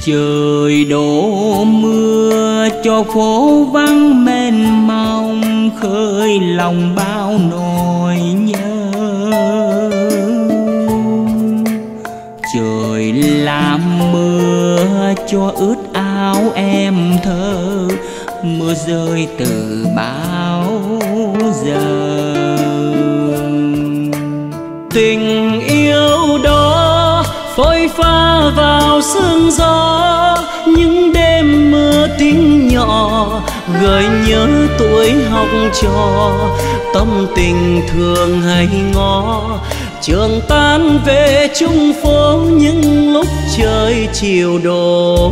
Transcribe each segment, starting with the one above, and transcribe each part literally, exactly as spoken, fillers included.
Trời đổ mưa cho phố vắng mênh mông, khơi lòng bao nỗi nhớ. Trời làm mưa cho ướt áo em thơ, mưa rơi từ bao giờ. Tình yêu đó phôi pha vào sương gió, những đêm mưa tiếng nhỏ gợi nhớ tuổi học trò. Tâm tình thường hay ngó trường tan về chung phố, những lúc trời chiều đổ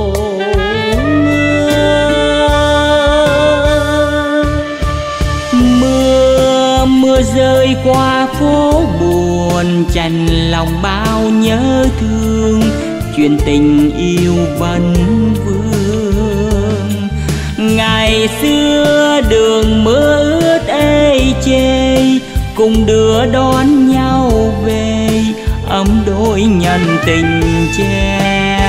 mưa. Mưa rơi qua phố buồn, chạnh lòng bao nhớ thương, chuyện tình yêu vẫn vương. Ngày xưa đường mưa ướt ê chê, cùng đưa đón nhau về, ấm đôi nhân tình che.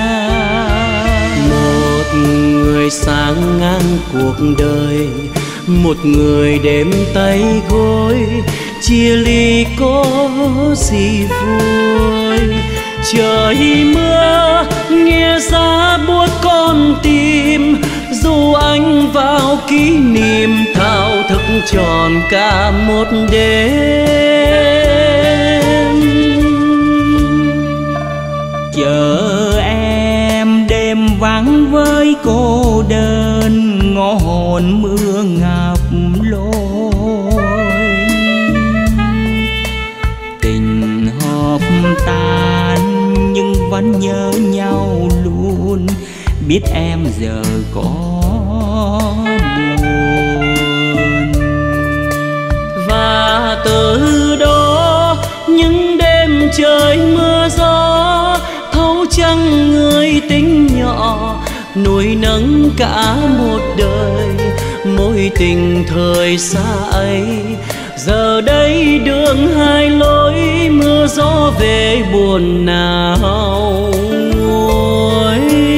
Một người sáng ngang cuộc đời, một người đêm tay gối, chia ly có gì vui. Trời mưa nghe giá buốt con tim, dù anh vào kỷ niệm thao thức tròn cả một đêm. Chờ em đêm vắng với cô đơn, ngõ hồn mưa ngập lối. Tình hợp tan nhưng vẫn nhớ nhau luôn, biết em giờ có buồn. Và từ đó những đêm trời mưa gió, thấu trăng người tính nhỏ, nuôi nấng cả một đời. Mối tình thời xa ấy giờ đây đường hai lối, mưa gió về buồn nào nguôi.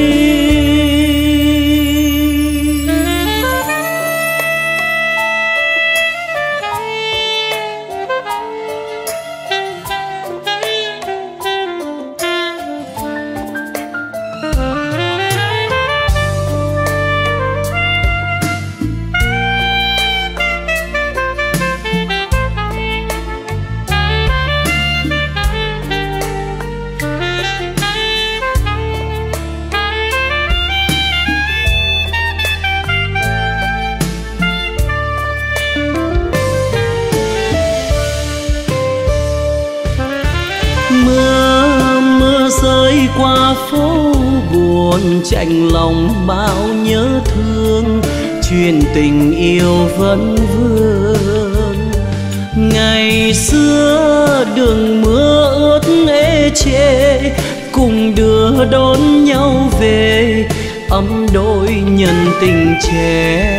Qua phố buồn chạnh lòng bao nhớ thương, chuyện tình yêu vẫn vương. Ngày xưa đường mưa ướt ê chê, cùng đưa đón nhau về, ấm đôi nhân tình trẻ.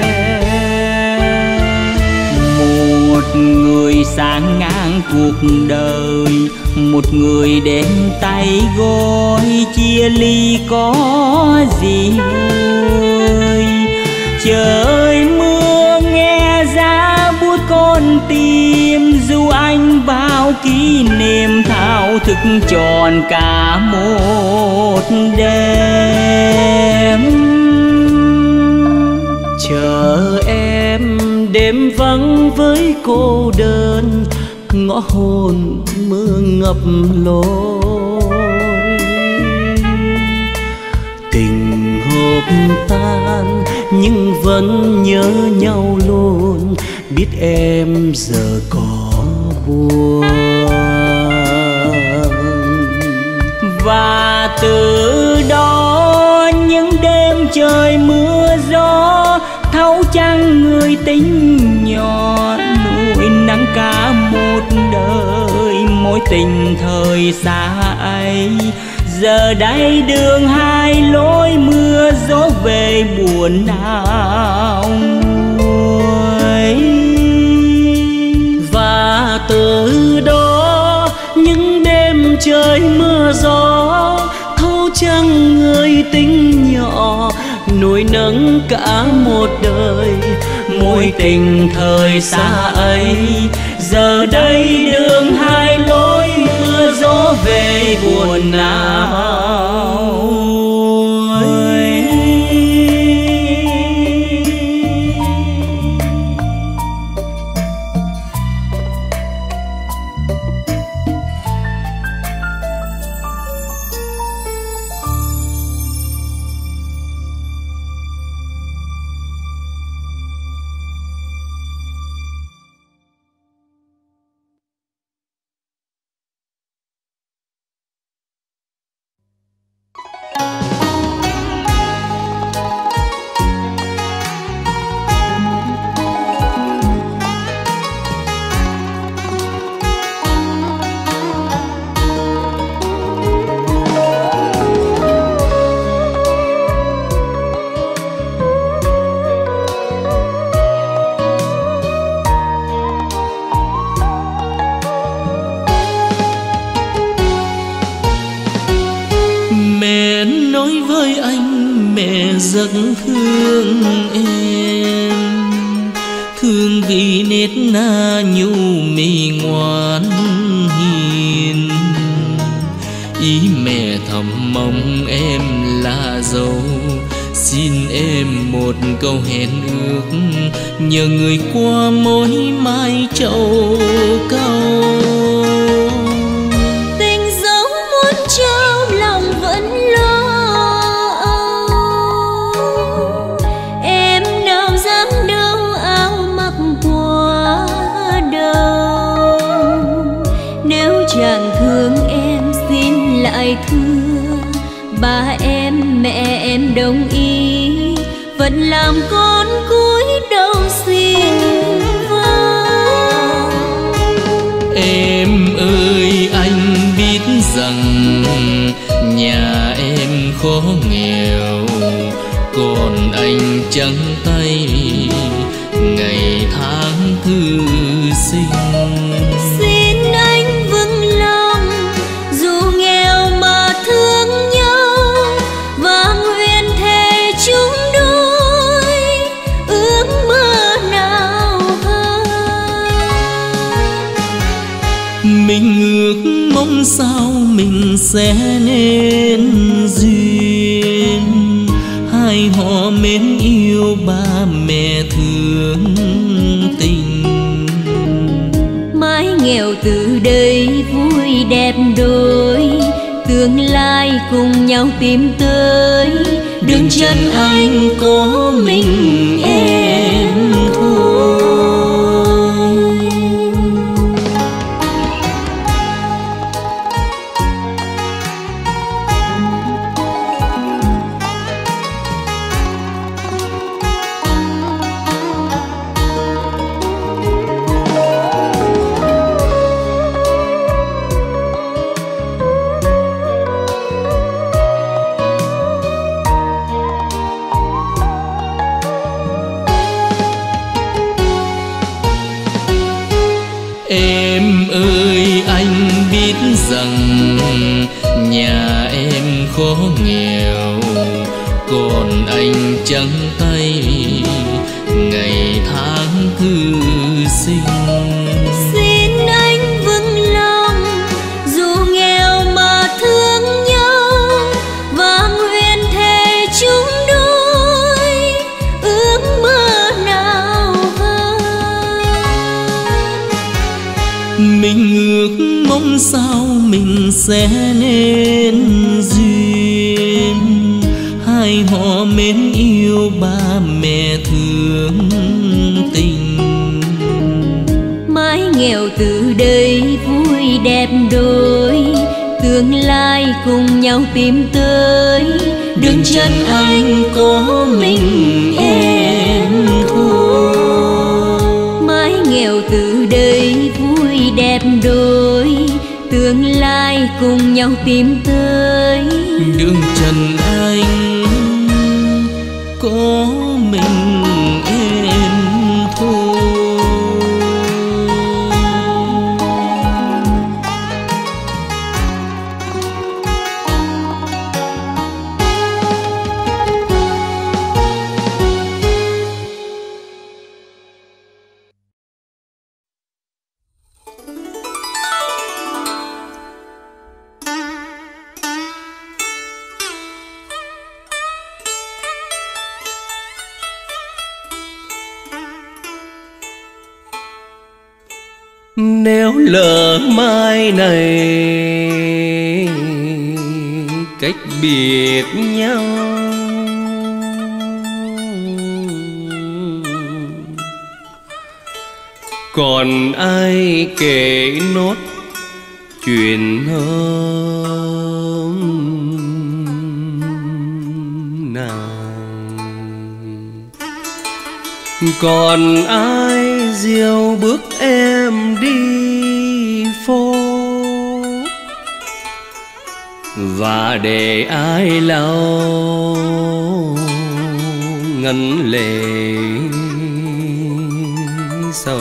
Một người sáng ngang cuộc đời, một người đến tay gối, chia ly có gì vui. Trời mưa nghe giá buốt con tim, dù anh vào kỷ niệm thao thức tròn cả một đêm. Chờ em đêm vắng với cô đơn, ngõ hồn mưa ngập lối. Tình hộp tan nhưng vẫn nhớ nhau luôn, biết em giờ có buồn. Và từ đó những đêm trời mưa gió, thấu trăng người tính nhỏ, nuôi nắng cả một đời. Mối tình thời xa ấy giờ đây đường hai lối, mưa gió về buồn nào nguôi. Và từ đó những đêm trời mưa gió, thấu trăng người nhỏ nuôi nấng cả một đời. Mối tình thời xa ấy giờ đây đường hai lối, mưa gió về buồn nào. Rất thương em, thương vì nét na nhu mì ngoan hiền. Ý mẹ thầm mong em là dâu, xin em một câu hẹn ước, nhờ người qua mối mai trầu câu. Tình dấu muốn trao lòng vẫn lo, chàng thương em xin lại thưa. Ba em mẹ em đồng ý, vẫn làm con cúi đầu xin vâng. Em ơi anh biết rằng nhà em khó nghèo, còn anh trắng tay ngày tháng thư sinh. Mình ước mong sao mình sẽ nên duyên, hai họ mến yêu ba mẹ thương tình. Mái nghèo từ đây vui đẹp đôi, tương lai cùng nhau tìm tới. Đừng chân anh có mình em thôi. Em ơi anh biết rằng nhà em khó nghèo, còn anh trắng tay ngày tháng thư sinh. Xin anh vững lòng dù nghèo mà thương nhau, và nguyện thề chung đôi ước mơ nào hơn. Mình ước mong sao mình sẽ nên duyên, hai họ mến yêu ba mẹ thương tình. Mái nghèo từ đây vui đẹp đôi, tương lai cùng nhau tìm tới. Đừng chân anh có mình em thôi. Mái nghèo từ đây vui đẹp đôi, tương lai cùng nhau tìm tới. Đường trần anh có mình em thôi. Nếu lỡ mai này cách biệt nhau, còn ai kể nốt chuyện hôm nào, còn ai dìu bước em đi phố, và để ai lau ngấn lệ sầu.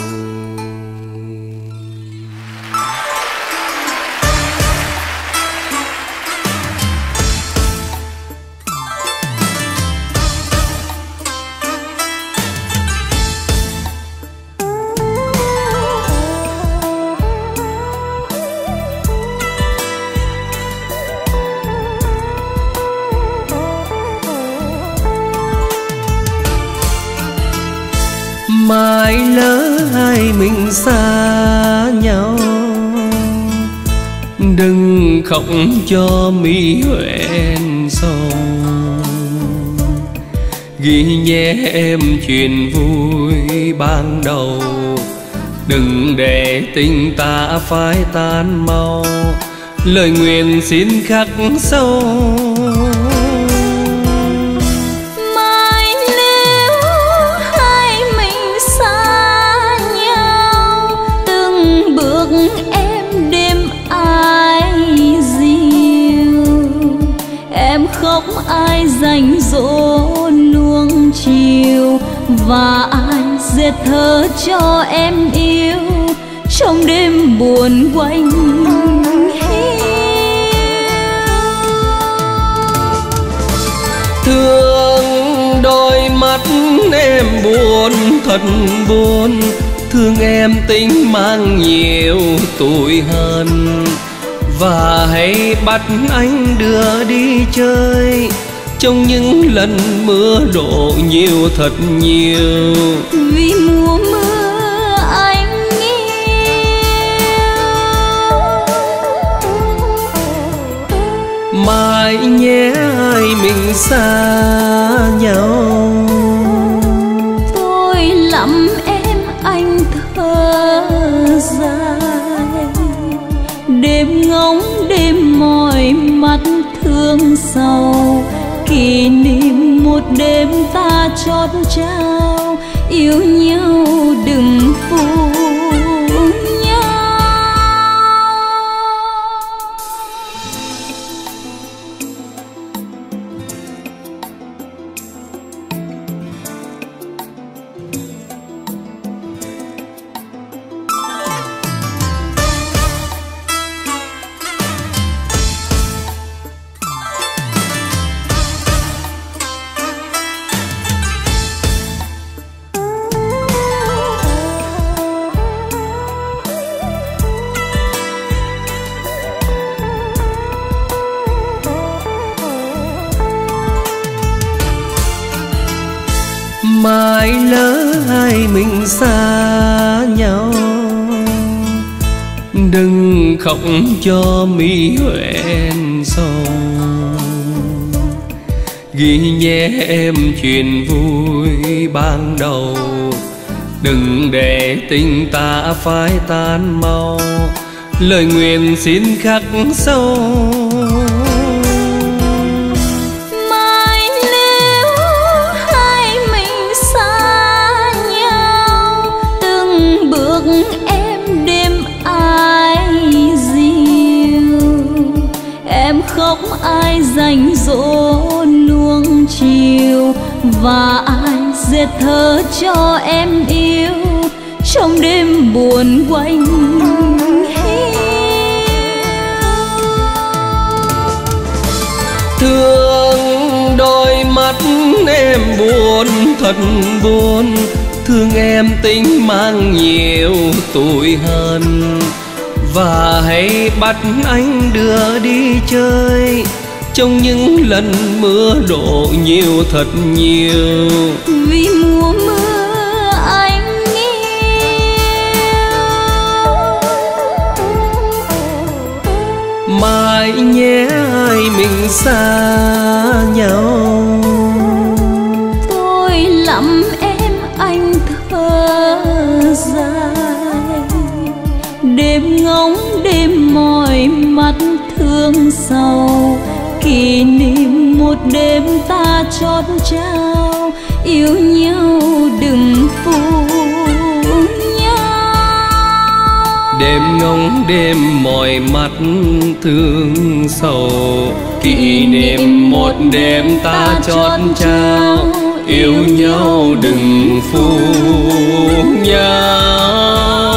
Mai lỡ hai mình xa nhau, đừng khóc cho mi hoen sầu. Ghi nhé em chuyện vui ban đầu, đừng để tình ta phai tan mau. Lời nguyện xin khắc sâu. Khóc ai dành dỗ nuông chiều, và ai dệt thơ cho em yêu trong đêm buồn quạnh hiu. Thương đôi mắt em buồn thật buồn, thương em tính mang nhiều tuổi hơn. Và hãy bắt anh đưa đi chơi trong những lần mưa đổ nhiều thật nhiều. Vì mùa mưa anh yêu. Mai nhé hai mình xa nhau, tôi lắm em anh thơ dài. Đêm ngóng đêm mỏi mắt thương sầu, kỷ niệm một đêm ta chót trao. Yêu nhau đừng phụ nhau. Mai lỡ hai mình xa nhau, đừng khóc cho mi hoen sầu. Ghi nhé em chuyện vui ban đầu, đừng để tình ta phai tan mau. Lời nguyện xin khắc sâu. Khóc ai dành dỗ nuông chiều, và ai dệt thơ cho em yêu trong đêm buồn quạnh hiu. Thương đôi mắt em buồn thật buồn, thương em tính mang nhiều tuổi hơn. Và hãy bắt anh đưa đi chơi trong những lần mưa đổ nhiều thật nhiều. Vì mùa mưa anh yêu. lại nhé ơi mình xa nhau. Tôi lắm em anh thở dài, đêm ngóng đêm mỏi mắt thương sầu, kỷ niệm một đêm ta chót trao, yêu nhau đừng phụ nhau. Đêm ngóng đêm mỏi mắt thương sầu, kỷ niệm một đêm ta chót trao, yêu nhau đừng phụ nhau.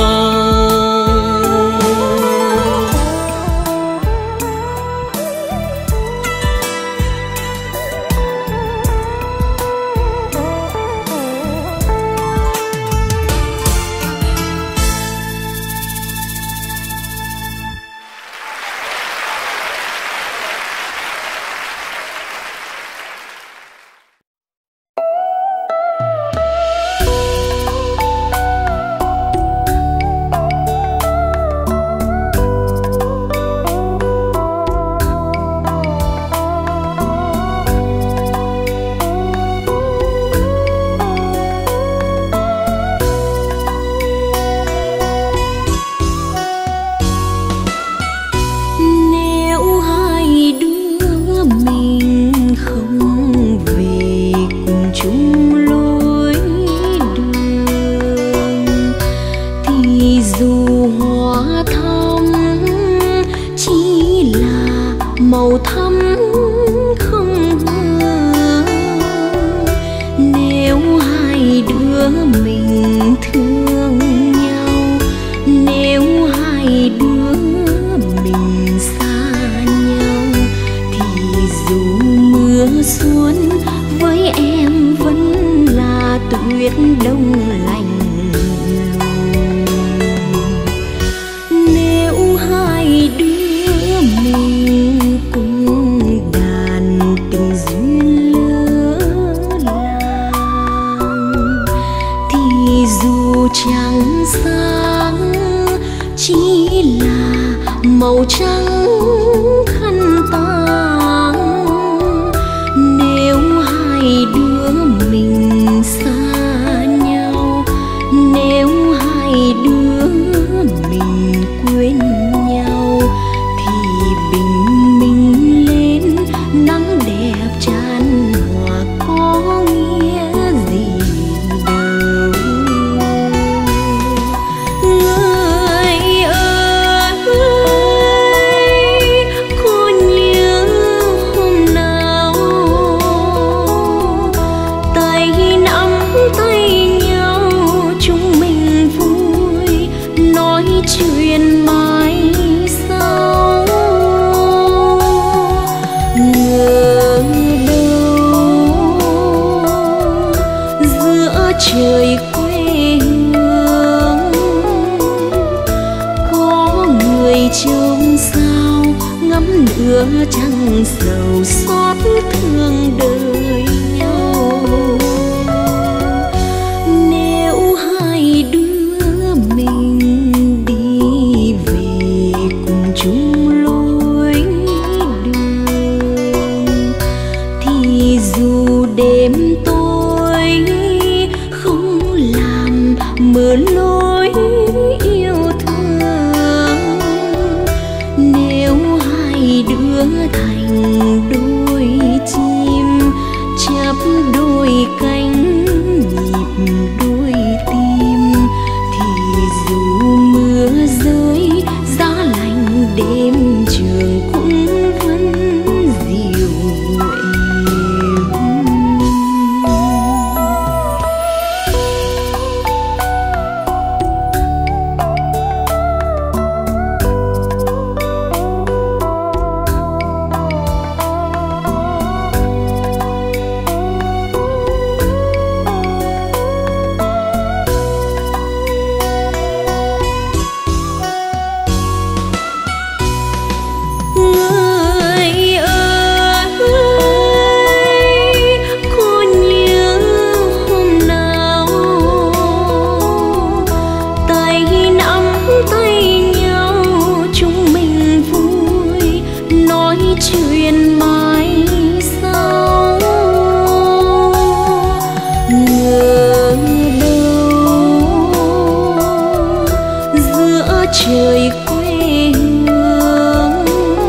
trời quê hương.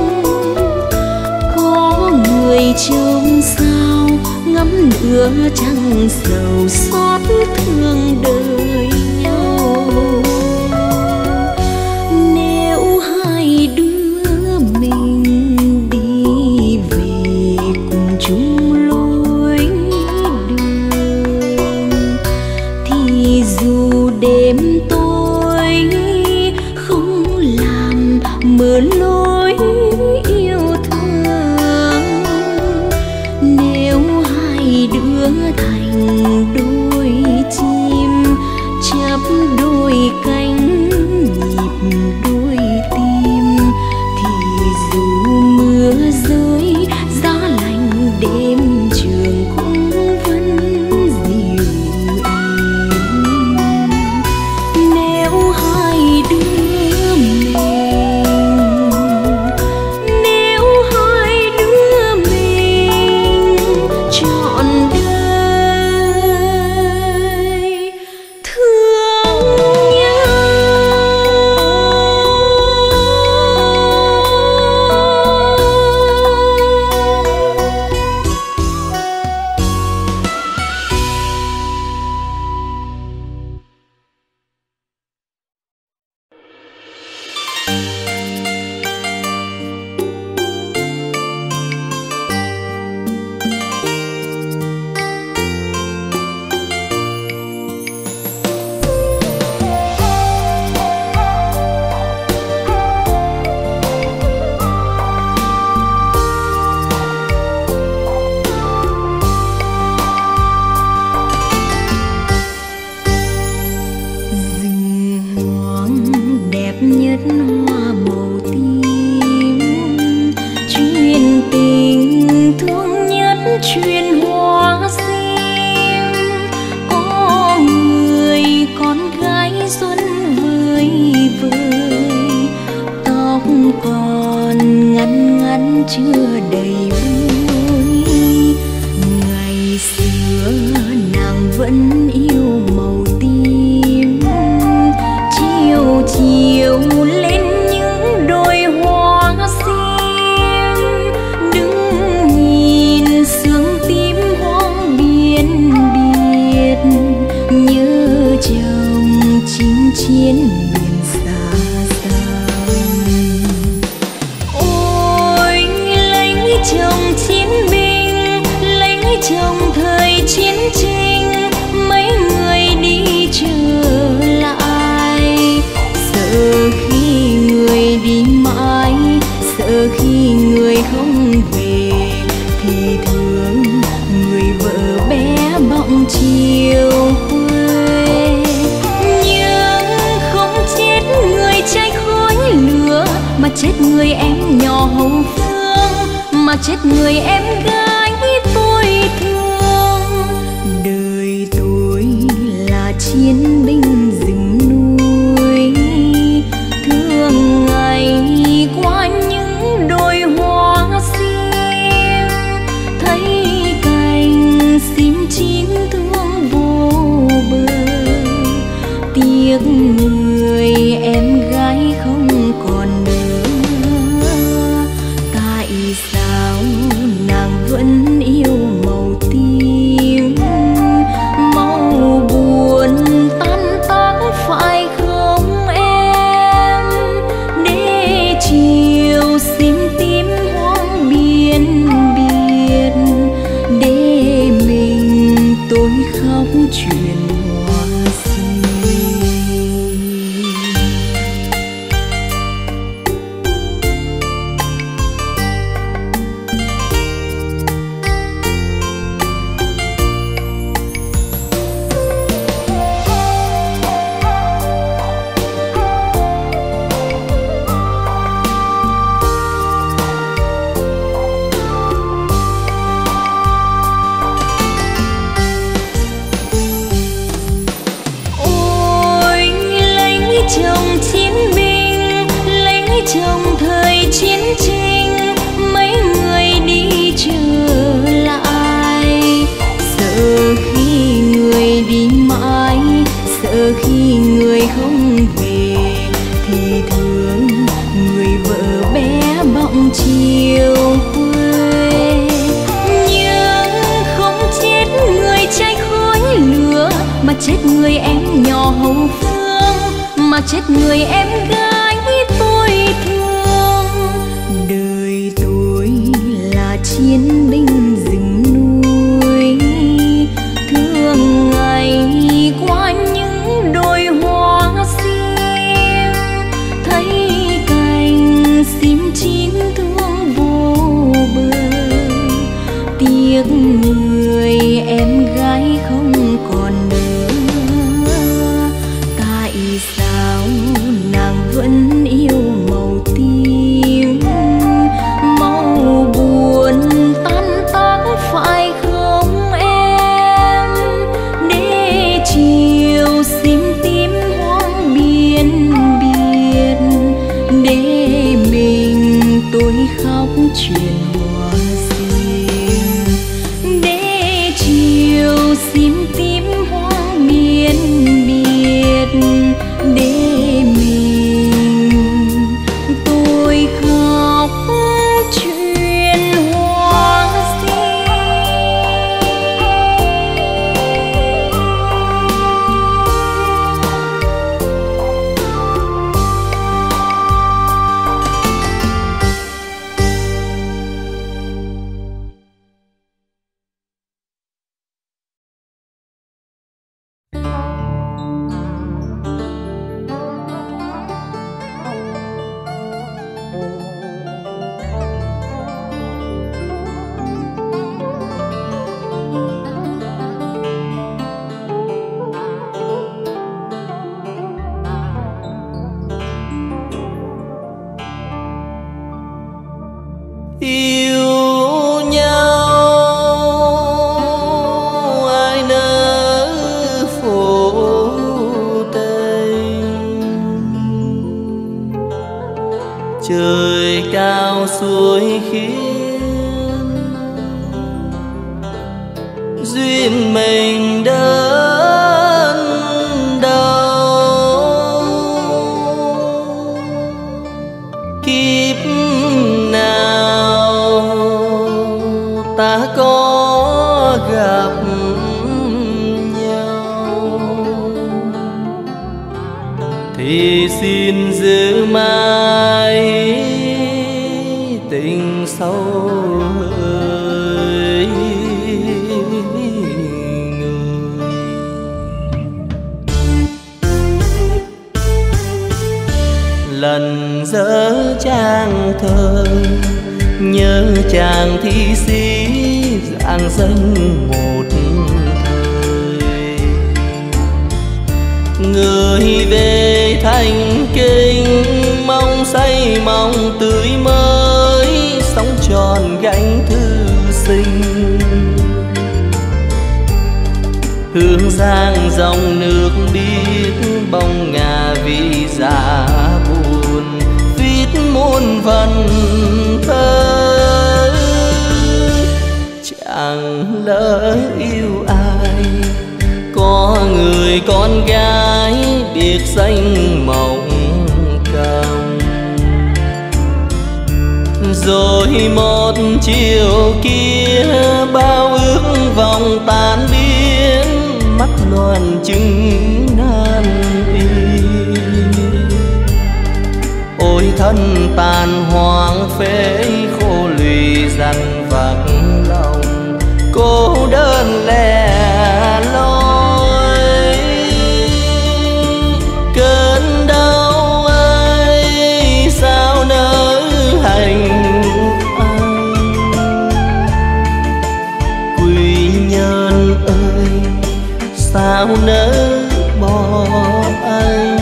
Có người trông sao ngắm nửa trăng sầu xót thương đời nhau. Nếu hai đứa mình đi về cùng chung lối đường, thì dù đêm tối không làm mờ lối yêu thương. Nếu hai đứa thành đôi chim chắp đôi cánh nhịp đôi tim, thì dù mưa rơi giá lạnh đêm trường cũng vẫn dịu êm. Nếu hai đứa mình, nếu hai đứa mình trọn đời thương nhau. Nhất hoa màu tím, truyền tình thương nhất truyền hoa sim. Có người con gái xuân vơi vơi, tóc còn ngắn ngắn chưa đầy vui. Ngày xưa nàng vẫn yêu màu tím, chiều chiều lên những đôi hoa sim. Đứng nhìn sương tím hoang biên biệt, nhớ chồng chinh chiến miền xa xăm. Ôi lấy chồng chiến binh, lấy chồng thời chiến tranh, mấy người đi trở lại. Sợ khi người đi mãi, sợ khi người không về, thì thương người vợ bé bỏng chiều quê. Nhưng không chết người trai khói lửa, mà chết người em nhỏ hậu phương, mà chết người em gái tôi thương. Đời tôi là chiến binh rừng núi, thương ngày qua những đôi hoa sim. Thấy cành sim chín thương vô bờ, tiếc người em gái không còn nữa. Tại sao nàng vẫn yêu màu tím, màu buồn tan tác phải không em? Để chiều sim tím hoang biên biệt, để mình tôi khóc chuyện hoa sim. Chồng chiến binh, lấy chồng thời chiến tranh, mấy người đi trở lại. Sợ khi người đi mãi, sợ khi người không về, thì thương người vợ bé bỏng chiều quê. Nhưng không chết người trai khói lửa, mà chết người em nhỏ hậu phương, mà chết người em gái tôi thương. Đời tôi là chiến binh rừng núi, thương ngày qua những đồi hoa sim, thấy cành sim chín thương vô bờ. Tiếc người em gái không còn nữa, tại sao nàng vẫn yêu màu tím, màu buồn tan tác phải không em? Để chiều sim tím hoang biên biệt, để mình tôi khóc chuyện hoa sim. Để chiều sim tím hoang biên biệt, để mình tôi khóc chuyện hoa sim. Yêu nhau ai nỡ phụ tình, trời cao suối khiến duyên mình đơn đau. Kiếp nào ta có gặp nhau thì xin giữ mãi tình sâu hỡi người. Lần dở trang thơ nhớ chàng thi sĩ giang danh một thời, người về thành kinh mong say mong tươi mới sống tròn gánh thư sinh. Hương giang dòng nước biết bóng ngà vì già buồn, viết muôn vần thơ. Chẳng lỡ yêu ai, có người con gái biệt danh mộng cầm. Rồi một chiều kia bao ước vòng tan biến, mắt loàn chứng nan y. Ôi thân tàn hoang phế khô lụy dằn vặt lòng, cô đơn lẻ loi. Cơn đau ấy sao nỡ hành anh, quy nhân ơi sao nỡ bỏ anh.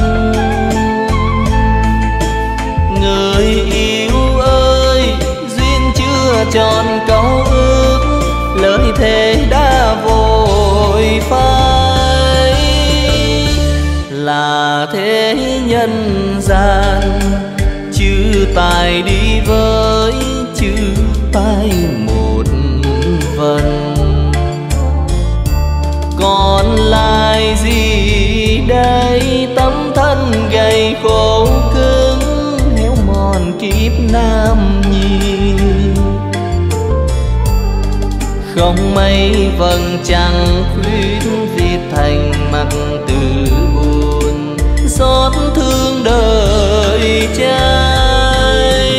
Người yêu ơi duyên chưa tròn câu ước, lời thề đã vội phai. Là thế nhân gian chữ tài đi với chữ tay một vần, còn lại gì đây tấm thân gầy khô cứ nam nhi. Không mấy vầng trăng khuyết viết thành mặt từ buồn, xót thương đời trai.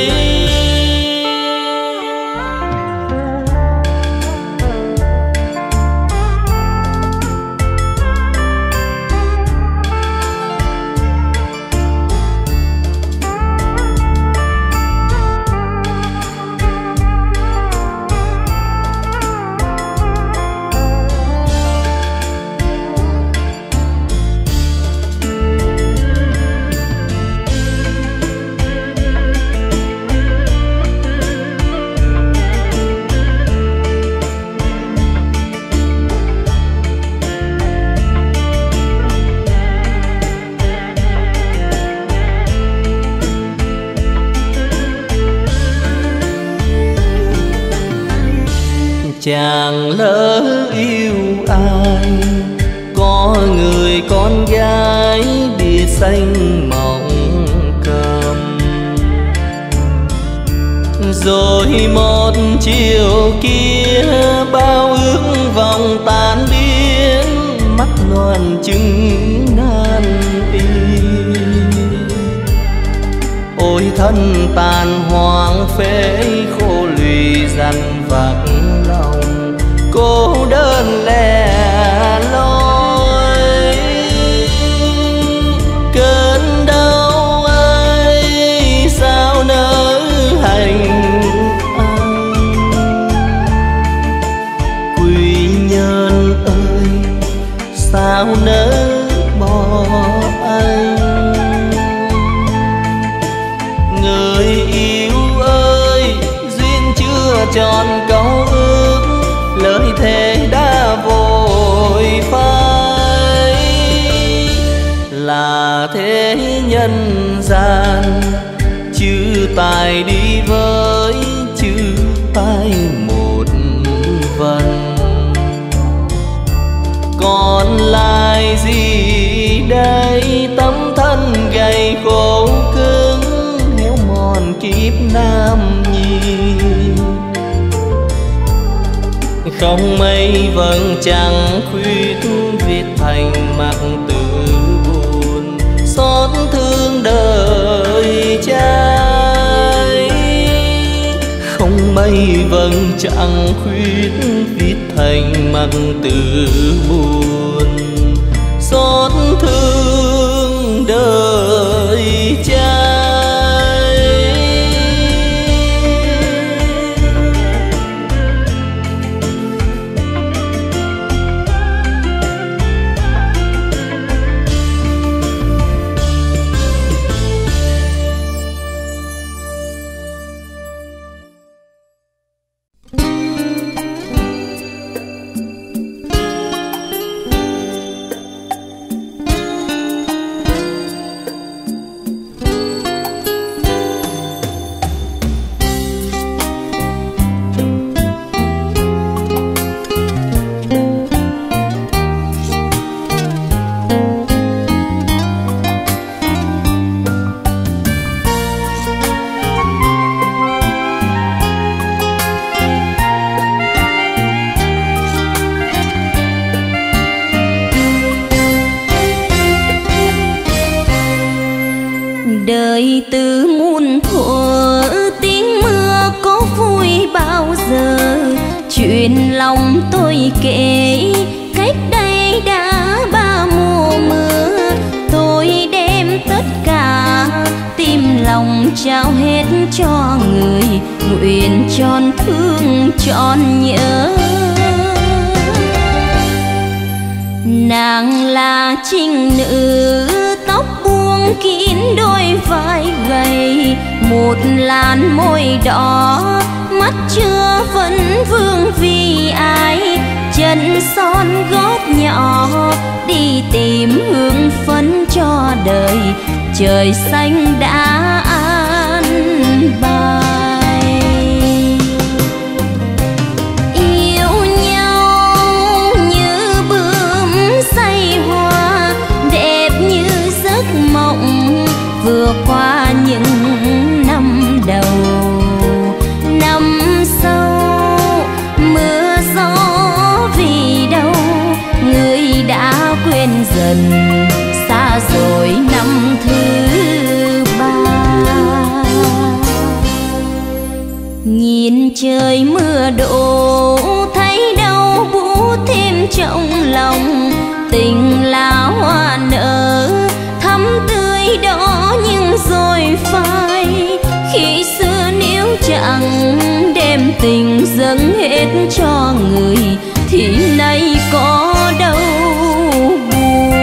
Chàng lỡ yêu ai, có người con gái biệt xanh mộng cầm. Rồi một chiều kia bao ước vọng tan biến, mắt loàn chứng nan y. Ôi thân tàn hoang phế khô lụy dằn vặt lòng, cô đơn lẻ loi. Cơn đau ấy sao nỡ hành anh, quý nhân ơi sao nỡ bỏ anh. Người yêu ơi duyên chưa tròn câu ước, lời thề đã vội phai. Là thế nhân gian chữ tài đi với chữ tài một vần, còn lại gì đây tấm thân gầy khổ cứng héo mòn kiếp nam nhi. Không mấy vầng trăng khuyết viết thành mặt từ buồn, xót thương đời trai. Không mấy vầng trăng khuyết viết thành mặt từ buồn, xót thương đời trai. Đời từ muôn thuở tiếng mưa có vui bao giờ, chuyện lòng tôi kể cách đây đã ba mùa mưa. Tôi đem tất cả tim lòng trao hết cho người, nguyện tròn thương tròn nhớ. Nàng là trinh nữ tóc buông kín đôi vai gầy, một làn môi đỏ mắt chưa vẫn vương vì ai. Chân son gót nhỏ đi tìm hương phấn cho đời, trời xanh đã an bài. Yêu nhau như bướm say hoa, đẹp như giấc mộng vừa qua những năm đầu. tình là hoa nở thắm tươi đó nhưng rồi phai. Khi xưa nếu chẳng đem tình dâng hết cho người thì nay có đâu buồn.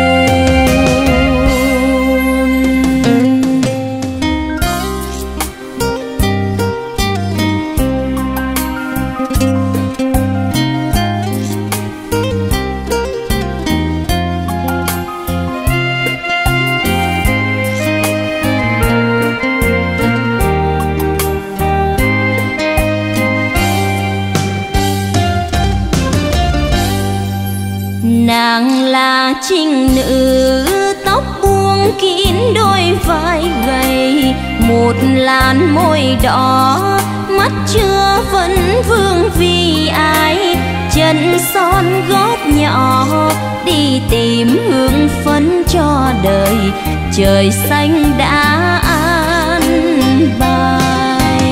Nàng là trinh nữ tóc buông kín đôi vai gầy, một làn môi đỏ mắt chưa vẫn vương vì ai. Chân son gót nhỏ đi tìm hương phấn cho đời, trời xanh đã an bài.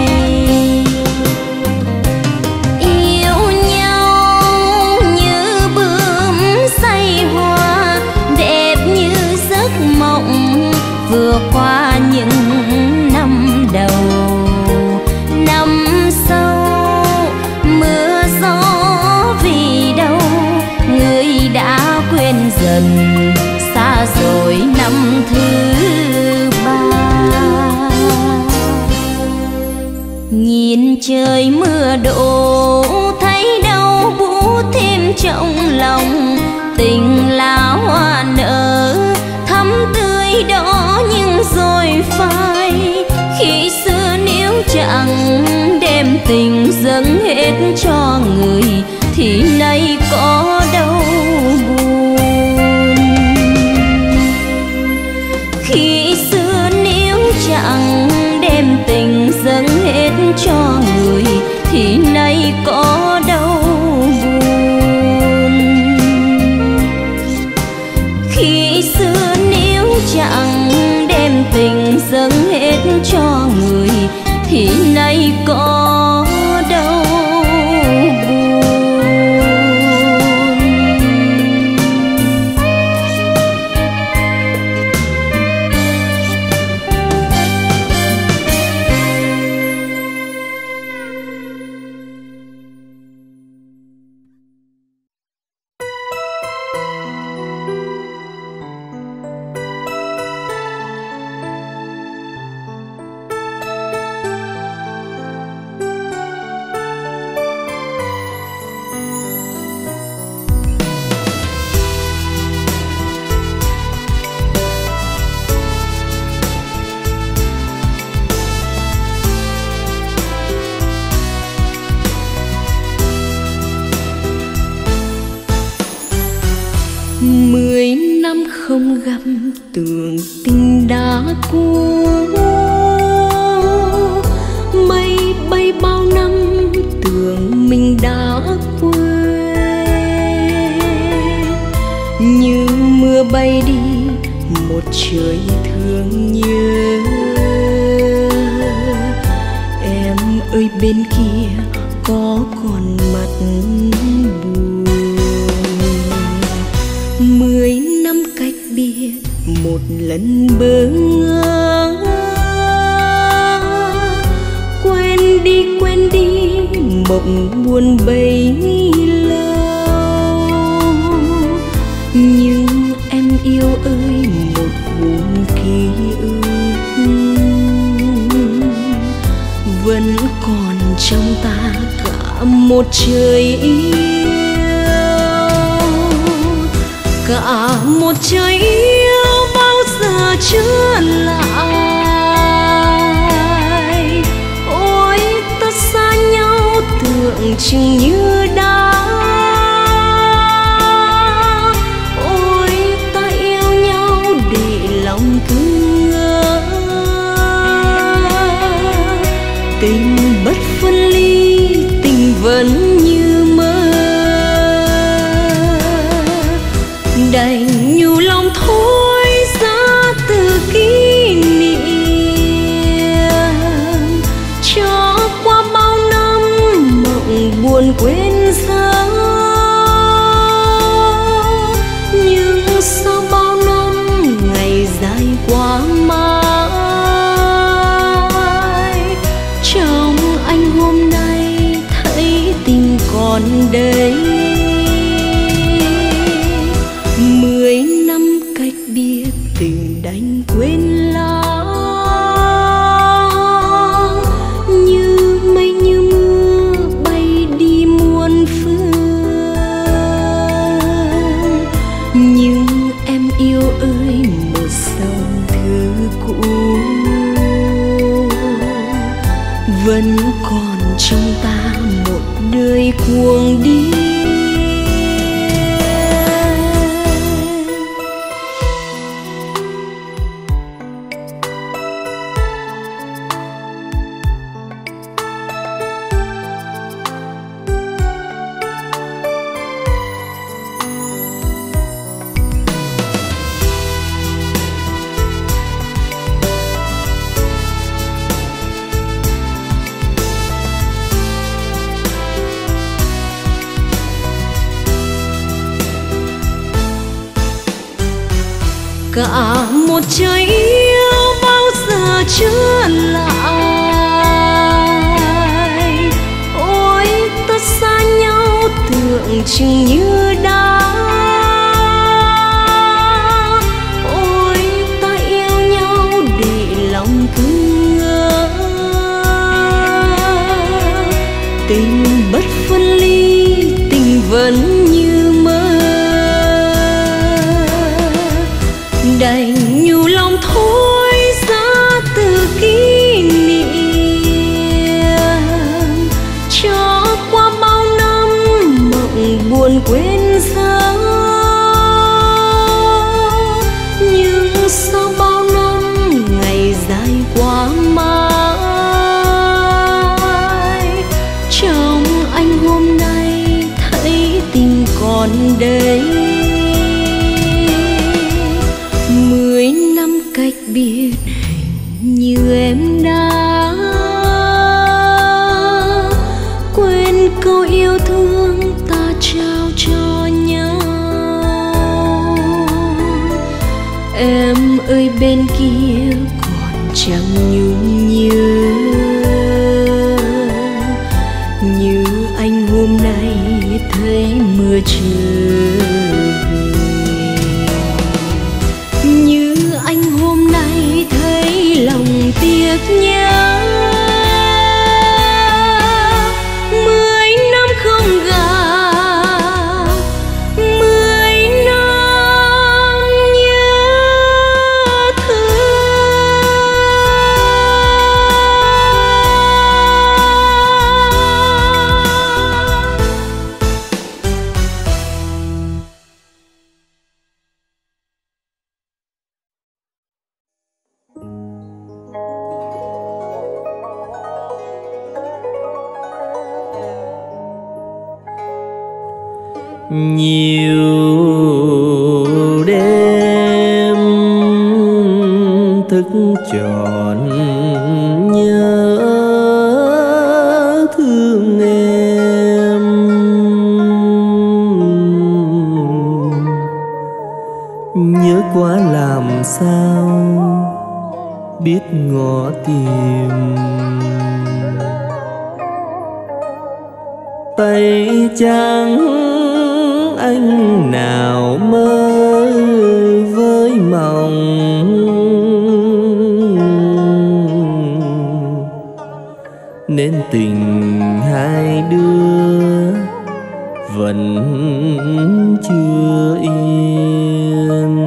Yêu nhau như bướm say hoa, đẹp như giấc mộng vừa qua những năm đầu. Năm sau mưa gió vì đâu, người đã quên dần xa rồi năm thứ ba. Nhìn trời mưa đổ thấy đau buốt thêm trong lòng, tình là hoa nở thắm tươi đó nhưng rồi phai. Khi xưa nếu chẳng đem tình dâng hết cho người thì nay có đâu buồn. Khi xưa nếu chẳng đem tình dâng hết cho người thì nay có đâu buồn. Khi xưa nếu chẳng đem tình dâng hết cho người thì nay có đâu buồn. Mười năm không gặp tưởng tình đã cũ, mây bay bao năm tưởng mình đã quên. Như mưa bay đi một trời thương nhớ, em ơi bên kia có còn mặt buồn. Mười năm cách biệt một lần bỡ ngỡ, quên đi quên đi mộng buồn bấy lâu. Nhưng em yêu ơi một buồn ký ức vẫn còn trong ta cả một trời yêu, cả một trời yêu bao giờ trở lại. Ôi ta xa nhau tưởng chừng như đã, ôi ta yêu nhau để lòng thương ngỡ. Tình bất phân ly tình vẫn như mơ, đành nhủ lòng thôi ra từ kỷ niệm. Cho qua bao năm mộng buồn quên đừng quên lãng, như mây như mưa bay đi muôn phương. Nhưng em yêu ơi, một dòng thư cũ vẫn còn trong ta một đời cuồng đi. Cả một trái yêu bao giờ chưa lại, ôi ta xa nhau tưởng chừng như đã. Ôi ta yêu nhau để lòng cứ ngỡ, tình bất phân ly, tình vẫn như mơ. Đành nhủ lòng thôi ra từ kỷ niệm, cho qua bao năm mộng buồn quên dấu. Nhưng sau bao năm ngày dài quá mãi, trong anh hôm nay thấy tình còn đây. Mười năm cách biệt như em đã quên câu yêu thương ta trao cho nhau. Em ơi bên kia còn chẳng nhung nhớ, như anh hôm nay thấy mưa trời. Như anh hôm nay thấy lòng tiếc nhớ, mười năm không gặp, mười năm nhớ thương. Nhiều đêm thức trọn nhớ thương em, nhớ quá làm sao biết ngỏ tìm. Tay trắng anh nào mơ với mộng, nên tình hai đứa vẫn chưa yên.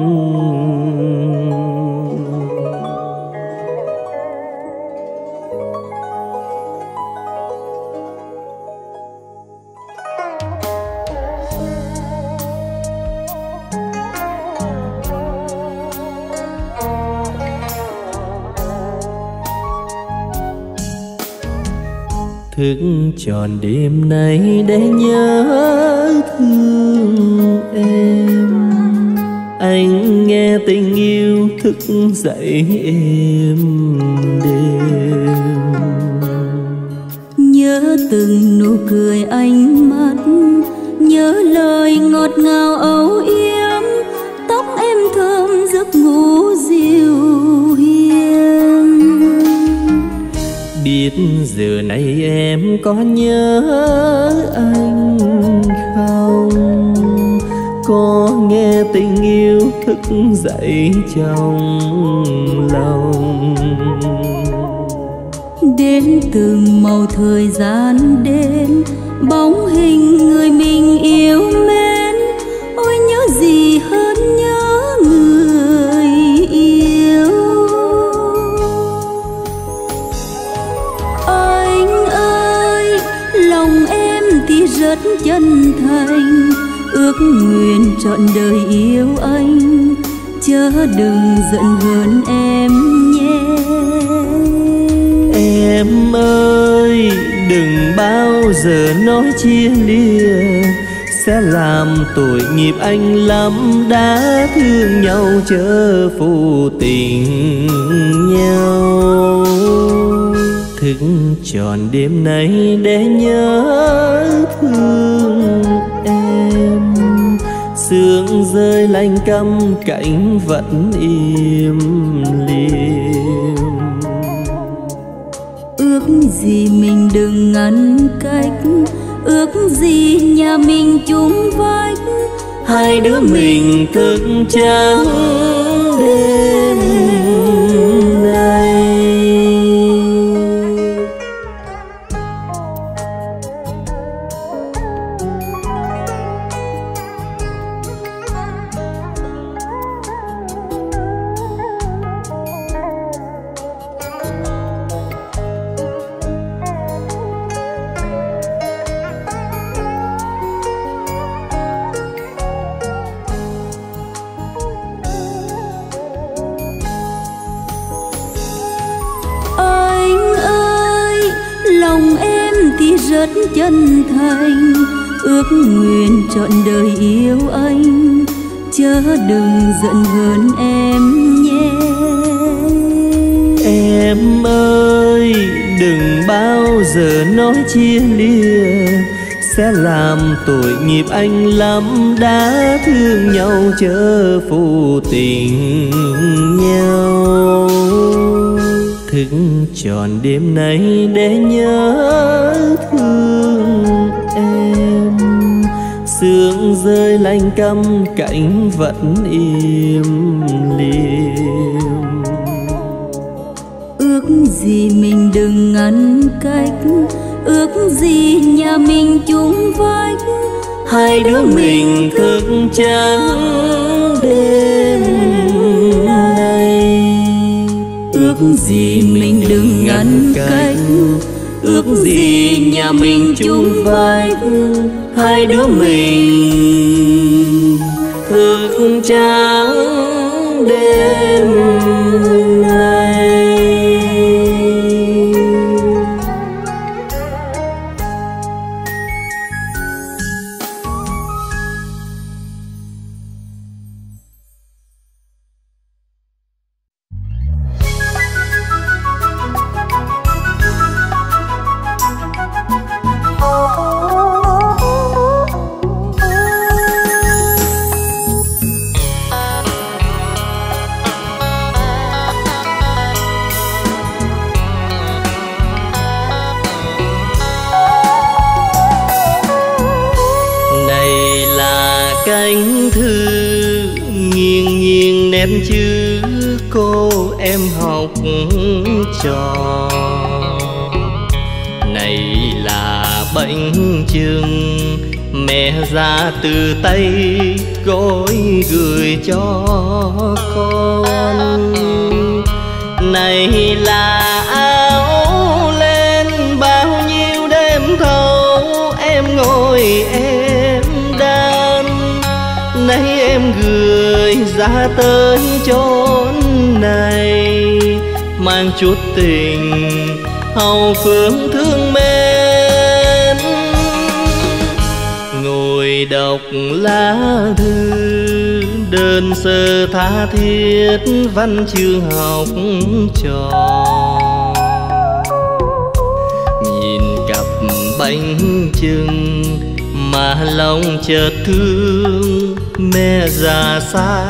Thức tròn đêm nay để nhớ thương em, anh nghe tình yêu thức dậy êm đêm. Nhớ từng nụ cười ánh mắt, nhớ lời ngọt ngào âu yếm, tóc em thơm giấc ngủ dịu hiền. Biết giờ này em có nhớ anh không, có nghe tình yêu thức dậy trong lòng. Đến từng màu thời gian đến, bóng hình người mình yêu mến, ôi nhớ gì hơn nhớ người yêu. Anh ơi, lòng em thì rất chân thành, ước nguyện trọn đời yêu anh, chớ đừng giận hờn em nhé. Em ơi, đừng bao giờ nói chia lìa, sẽ làm tội nghiệp anh lắm. Đã thương nhau chớ phụ tình nhau, thức trọn đêm nay để nhớ thương em. Sương rơi lạnh căm cảnh vẫn im lìm. Ước gì mình đừng ngăn cách, ước gì nhà mình chung vách, hai đứa mình thức trắng đêm nay. rất chân thành, ước nguyện trọn đời yêu anh, chớ đừng giận hờn em nhé. Em ơi, đừng bao giờ nói chia lìa, sẽ làm tội nghiệp anh lắm. Đã thương nhau chớ phụ tình nhau, thức trọn đêm nay để nhớ thương em. Sương rơi lạnh căm cảnh vẫn im lìm. Ước gì mình đừng ngăn cách, ước gì nhà mình chung vách, hai đứa mình thức trắng đêm nay. Ước gì mình đừng ngăn cách, ước gì nhà mình chung vách, hai đứa mình thức trắng đêm nay. Cánh thư nghiêng nghiêng nét chữ cô em học trò. Này là bánh chưng mẹ ra từ tay gói gửi cho con. Này là áo len bao nhiêu đêm thâu em ngồi em đan. Nay em gửi ra tới chốn này, mang chút tình hậu phương thương mến. Ngồi đọc lá thư đơn sơ tha thiết văn chương học trò. Nhìn cặp bánh chưng mà lòng chợt thương mẹ già xa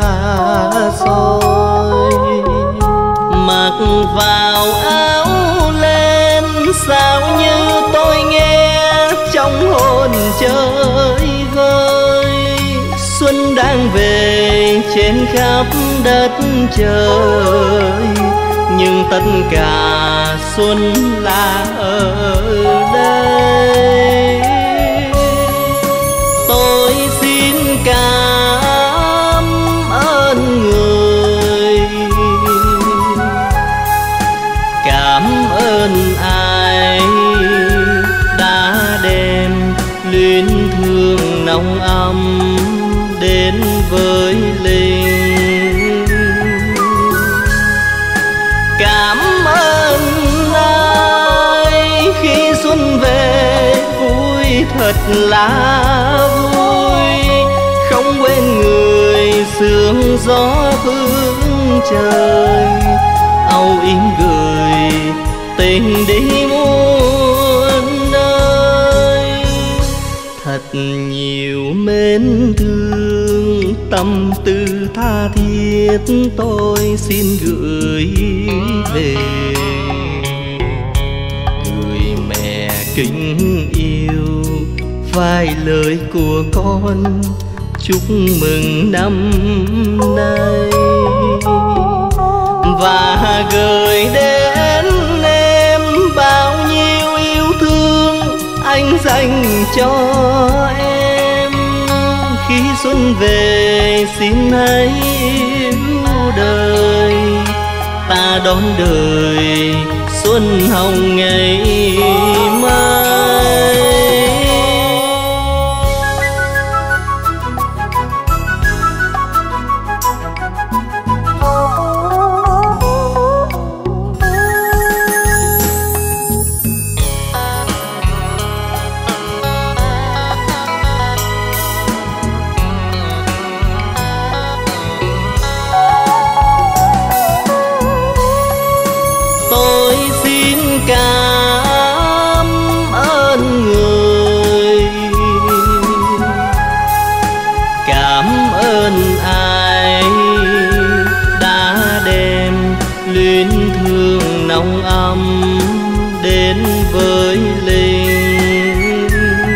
xôi. Mặc vào áo len sao như tôi nghe trong hồn chơi vơi. Xuân đang về trên khắp đất trời, nhưng tất cả xuân là ở đây. Tôi xin cảm ơn người, cảm ơn ai đã đem luyến thương nồng ấm đến với Linh. Cảm ơn ai khi xuân về vui thật là vui, không quên người sương gió phương trời, âu yếm gửi tình đi muôn nơi. Thật nhiều mến thương tâm tư tha thiết tôi xin gửi về. Người mẹ kính yêu, vài lời của con chúc mừng năm nay, và gửi đến em bao nhiêu yêu thương anh dành cho em. Khi xuân về xin hãy yêu đời, ta đón đời xuân hồng ngày mai. Cảm ơn người, cảm ơn ai đã đem luyến thương nồng ấm đến với Linh.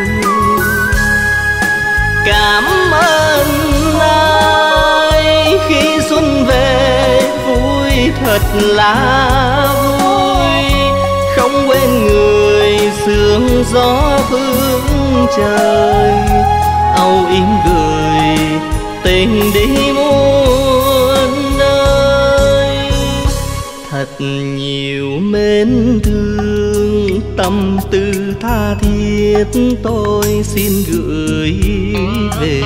Cảm ơn ai khi xuân về vui thật là vui, không quên người sương gió phương trời, âu yếm gửi tình đi muôn nơi. Thật nhiều mến thương tâm tư tha thiết tôi xin gửi về.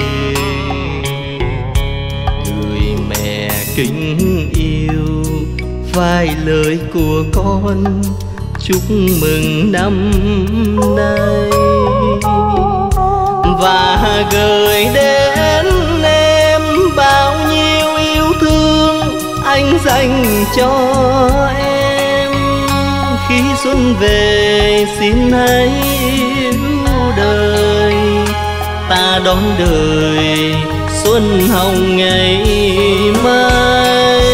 Người mẹ kính yêu, vài lời của con chúc mừng năm nay, và gửi đến em bao nhiêu yêu thương anh dành cho em. Khi xuân về xin hãy yêu đời, ta đón đời xuân hồng ngày mai.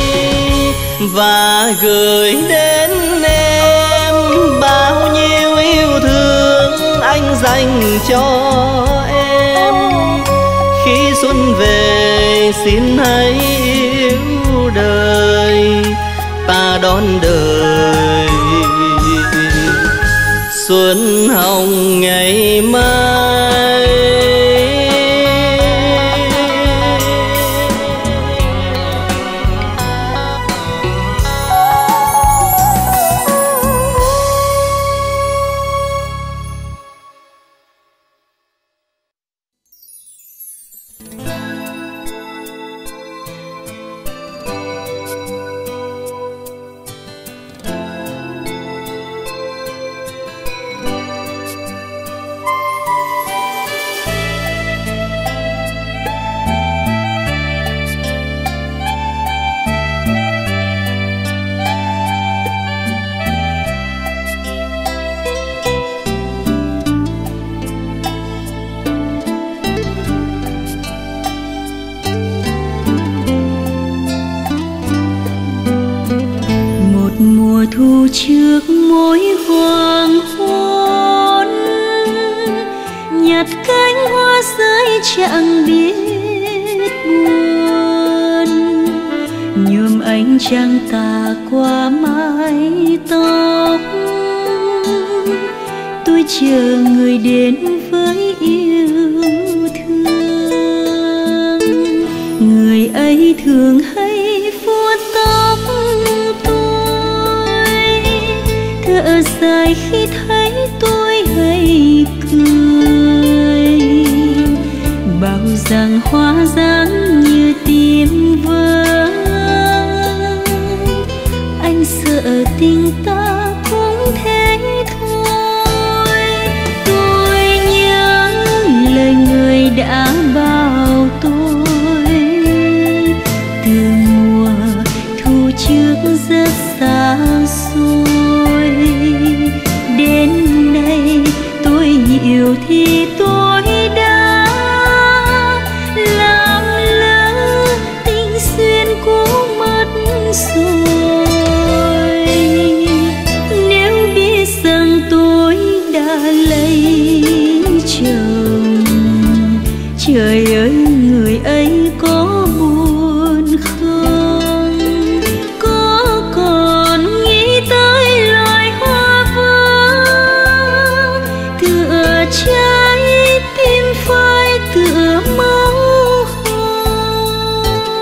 Và gửi đến em bao nhiêu yêu thương anh dành cho em. Khi xuân về xin hãy yêu đời, ta đón đời xuân hồng ngày mai. thu trước mỗi hoàng hôn, nhặt cánh hoa rơi chẳng biết buồn. trăng tà qua mái tóc. Tôi chờ người đến với yêu thương, người ấy thường hay vuốt tóc tôi, thở dài khi thấy tôi hay cười, bảo rằng hoa dáng như tim vỡ. Anh sợ tình ta cũng thế thôi. Tôi nhớ lời người đã bảo tôi từ mùa thu trước rất xa xôi. Đến nay tôi hiểu thì tôi đã làm lỡ tình duyên cũ mất rồi. Nếu biết rằng tôi đã lấy chồng, trời ơi người ấy có buồn không? Có còn nghĩ tới loài hoa vàng tựa trái tim phai tựa máu hồng?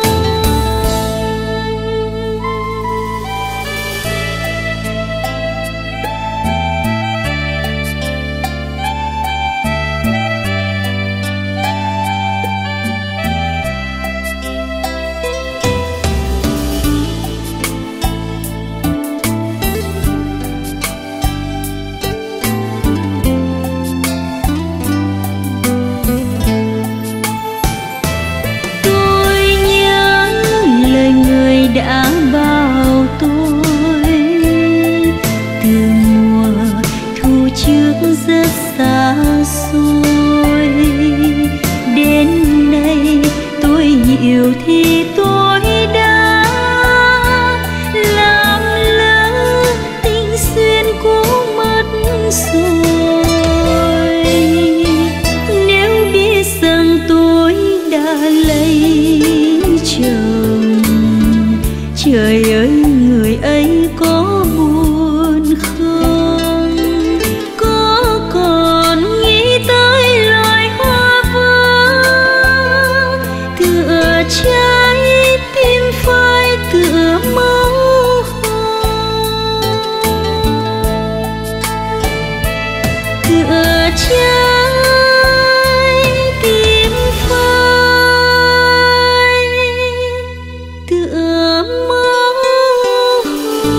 Tôi nhớ lời người đã bảo tôi từ mùa thu trước rất xa xôi. Đến nay tôi hiểu thì tôi đã làm lỡ tình duyên cũ mất rồi. Nếu biết rằng tôi đã lấy chồng, trời ơi người ấy có buồn không? Có còn nghĩ tới loài hoa vàng tựa trái tim phai tựa máu hồng? Tựa trái tim phai tựa máu hồng.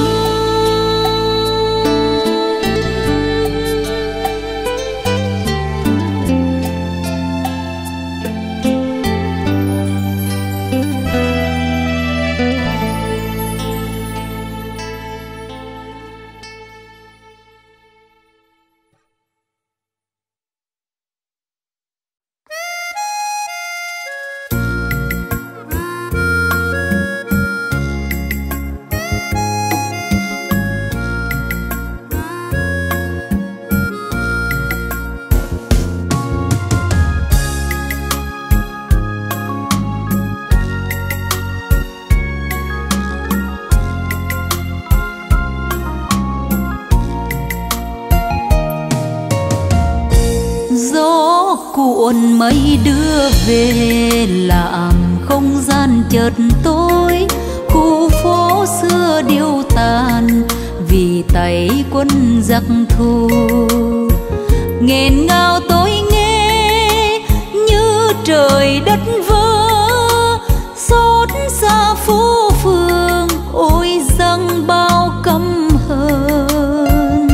Gió cuộn mây đưa về làm không gian chợt tối. Khu phố xưa điêu tàn vì tay quân giặc thù. Nghẹn ngào tôi nghe như trời đất vỡ, xót xa phố phường ôi dâng bao căm hờn.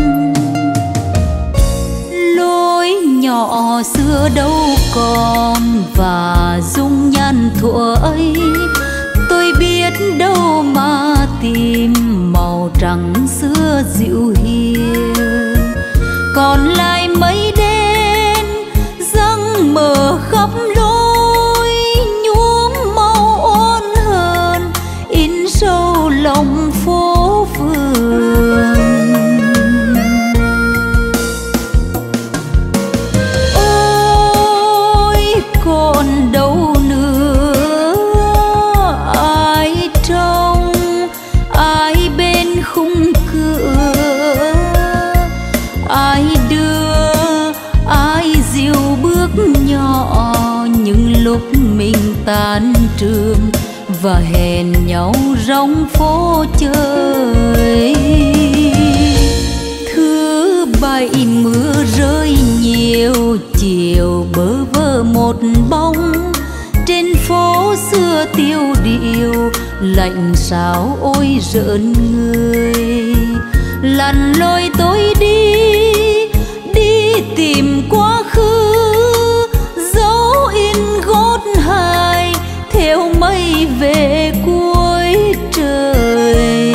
Lối nhỏ xưa đâu còn và dung nhan thuở ấy, tôi biết đâu mà tìm màu trắng xưa dịu hiền. Còn lại mây đen răng mờ khắp lối, nhuốm màu ôn hờn in sâu lòng phố phường. Ôi còn đâu nữa ai trông tan trường và hẹn nhau rong phố chơi. Thứ bảy mưa rơi nhiều, chiều bơ vơ một bóng trên phố xưa tiêu điều, lạnh sao ôi rợn người. Lặn lội tôi đi đi tìm quá khứ, dấu in gót hài theo mây về cuối trời.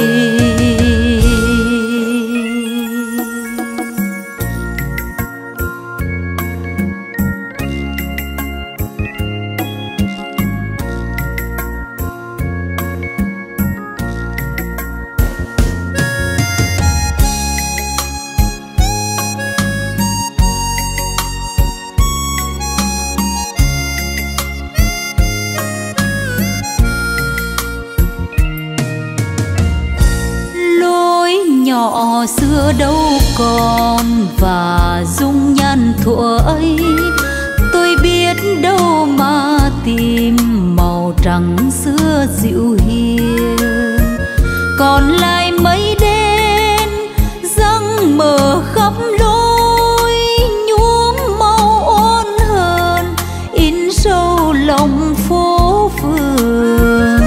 Nhỏ xưa đâu còn và dung nhan thuở ấy, tôi biết đâu mà tìm màu trắng xưa dịu hiền. Còn lại mây đen răng mờ khắp lối, nhuốm màu ôn hờn in sâu lòng phố phường.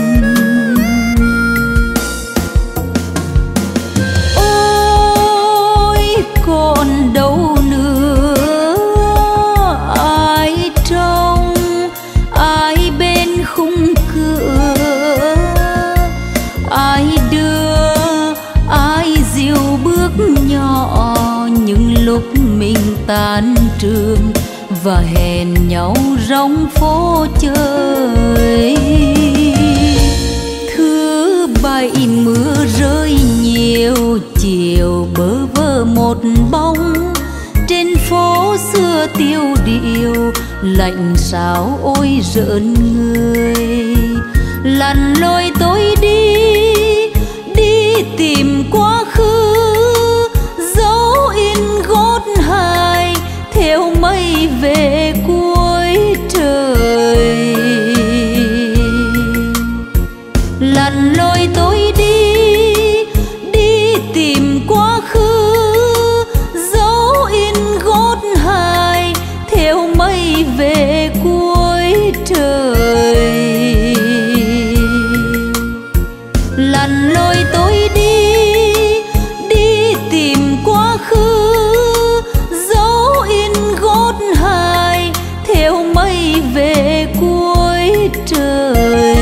Còn đâu nữa ai trông, ai bên khung cửa, ai đưa, ai dìu bước nhỏ những lúc mình tan trường và hẹn nhau rong phố chơi. Thứ bảy mưa rơi nhiều, chiều bơ vơ một bóng trên phố xưa tiêu điều, lạnh sao ôi rợn người. Lặn lội tôi đi đi tìm quá khứ, dấu in gót hài theo mây về cuối trời. Lặn lội tôi đi đi tìm quá khứ, dấu in gót hài theo mây về cuối trời. Lặn lội tôi đi đi tìm quá khứ, dấu in gót hài theo mây về cuối trời.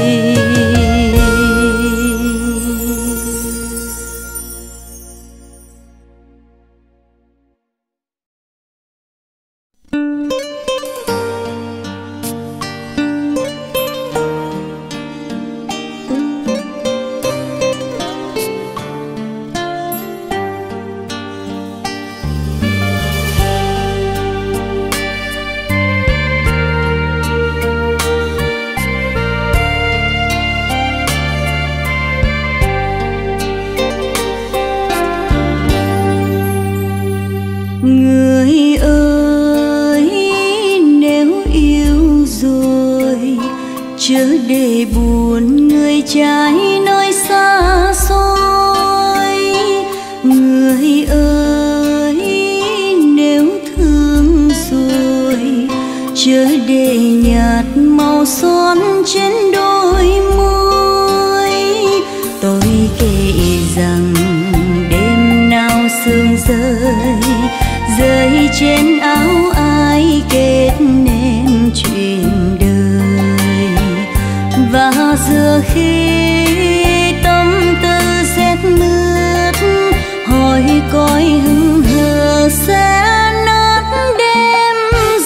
Người ơi, nếu yêu rồi chớ để buồn người trái nơi xa xôi. Người ơi, nếu thương rồi chớ để nhạt màu son trên đôi môi. Tôi kể rằng đêm nào sương rơi rơi trên áo ai kết nên chuyện đời. Và giờ khi tâm tư rét mướt hỏi coi hững hờ sẽ nát đêm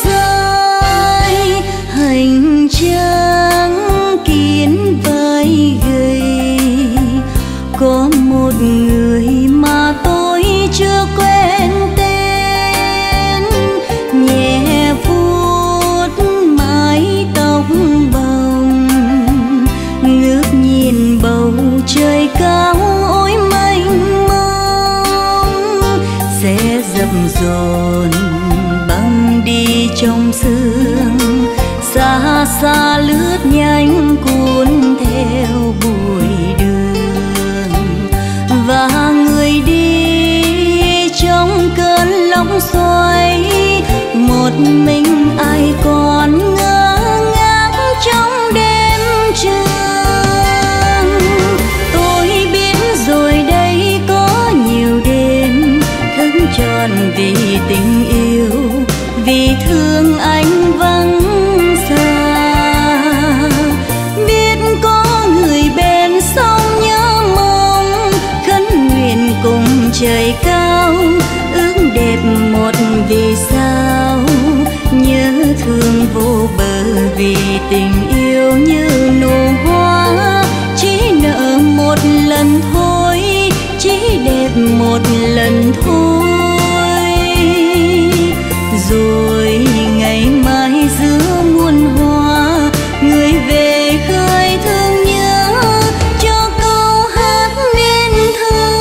rơi. Hành trang kín vai gầy có một người mà tôi chưa quen tên, nhẹ vuốt mái tóc bồng, ngước nhìn bầu trời cao ôi mênh mông. Sẽ dập dồn băng đi trong sương xa xa lướt nhanh cuốn theo bụi đường, và người đi trong cơn lốc xoáy, một mình ai còn ngơ ngác trong đêm trường. Tôi biết rồi đây có nhiều đêm thức tròn vì tình yêu, vì thương anh vắng xa. Biết có người bên sông nhớ mong, khấn nguyện cùng trời cao, ước đẹp một vì sao. Nhớ thương vô bờ vì tình yêu như nụ hoa, chỉ nợ một lần thôi, chỉ đẹp một lần thôi. Rồi ngày mai giữa muôn hoa, người về khơi thương nhớ cho câu hát nên thơ.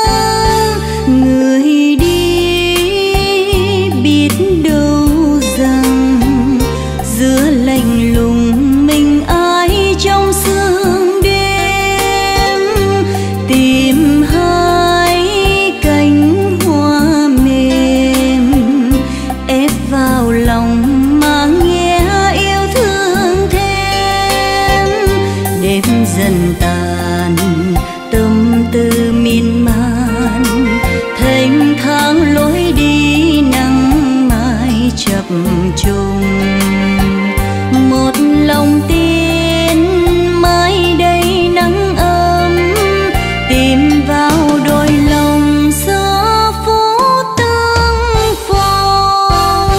Người đi biết đâu rằng giữa lạnh lùng mình ai trong sương đêm, tìm hai cánh hoa mềm ép vào lòng mà nghe yêu thương thêm. Đêm dần tàn tâm tư miên man, thênh thang lối đi nắng mai chập trùng. Một lòng tin mai đây nắng ấm, tìm vào đôi lòng giờ phút tương phùng.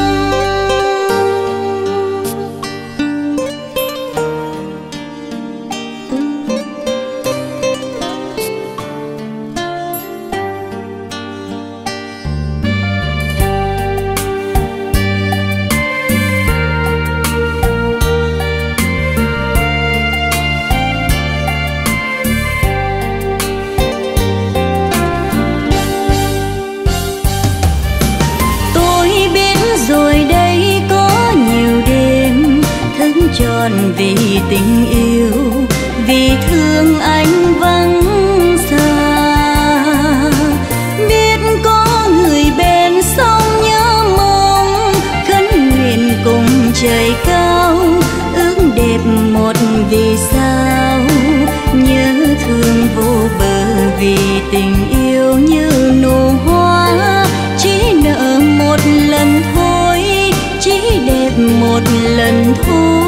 Tròn vì tình yêu, vì thương anh vắng xa. Biết có người bên sông nhớ mong, khấn nguyện cùng trời cao, ước đẹp một vì sao. Nhớ thương vô bờ vì tình yêu như nụ hoa, chỉ nợ một lần thôi, chỉ đẹp một lần thôi.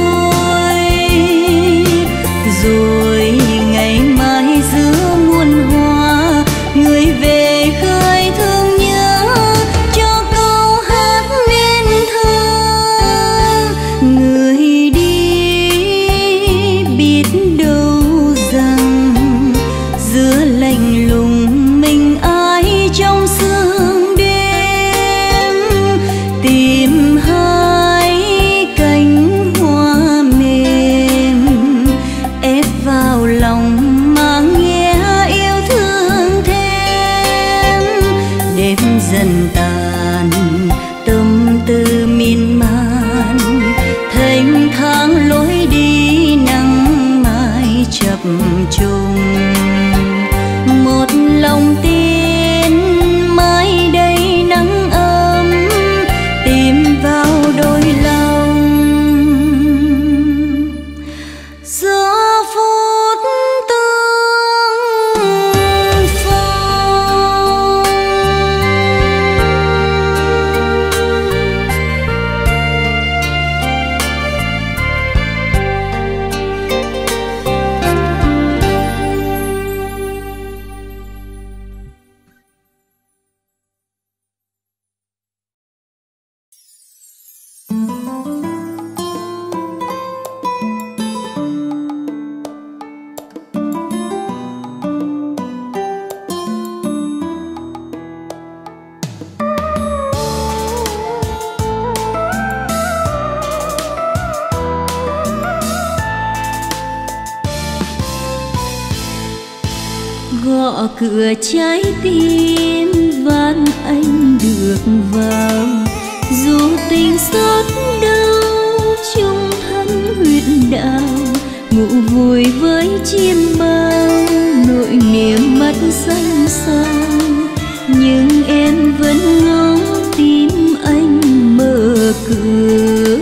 Rồi ngày mai giữa muôn hoa, người về khơi thương nhớ cho câu hát nên thơ. Người đi biết đâu rằng giữa lạnh lùng mình ai trong sương đêm, tìm hai cánh hoa mềm ép vào lòng mà nghe yêu thương thêm. Đêm dần tàn tâm tư miên man, thênh thang lối đi nắng mai chập trùng. Một lòng tin mai đây nắng ấm, tìm vào đôi lòng giờ phút tương phùng. Gõ cửa trái tim van anh được vào, dù tình xót đau chung thân đào, ngủ vui với chim bao, nỗi niềm mắt xanh sao. Nhưng em vẫn ngóng tim anh mở cửa.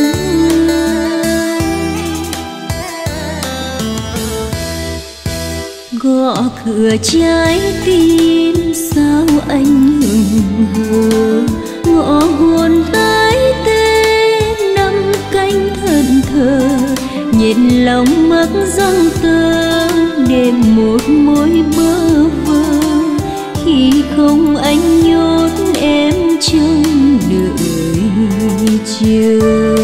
Gõ cửa trái tim sao anh hững hờ, ngõ hồn tái tê năm cánh thẫn thờ, nhìn lòng mắc răng tơ đêm một mối bơ vơ. Khi không anh nhốt em trong đợi chờ.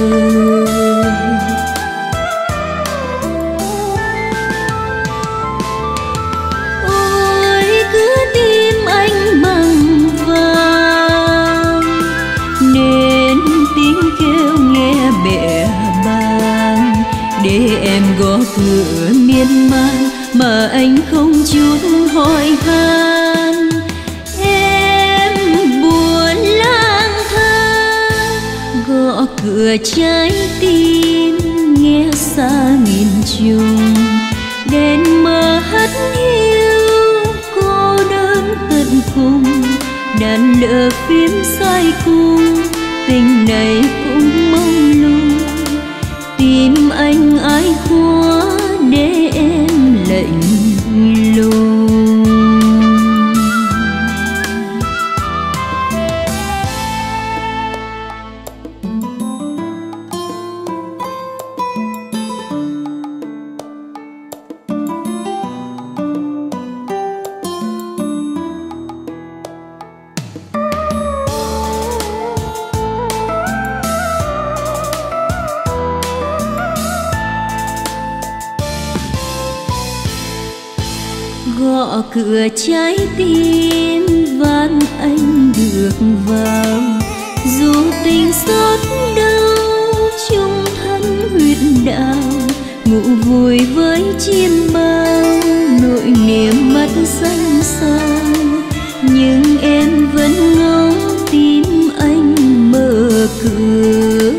Ôi cứ tim anh bằng vàng, nên tiếng kêu nghe bẽ bàng. Để em gõ cửa miên man mà anh không chút hỏi han. Em buồn lang thang gõ cửa trái tim nghe xa nghìn trùng. Đèn mờ hắt hiu cô đơn tận cùng, đàn lửa phím sai cung, tình này cũng mông lung. Tim anh ai khóa để em lạnh lùng. Gõ cửa trái tim van anh được vào, dù tình xót đau chung thân huyết đạo. Ngủ vui với chim bao, nỗi niềm mắt xanh sao. Nhưng em vẫn ngóng tim anh mở cửa.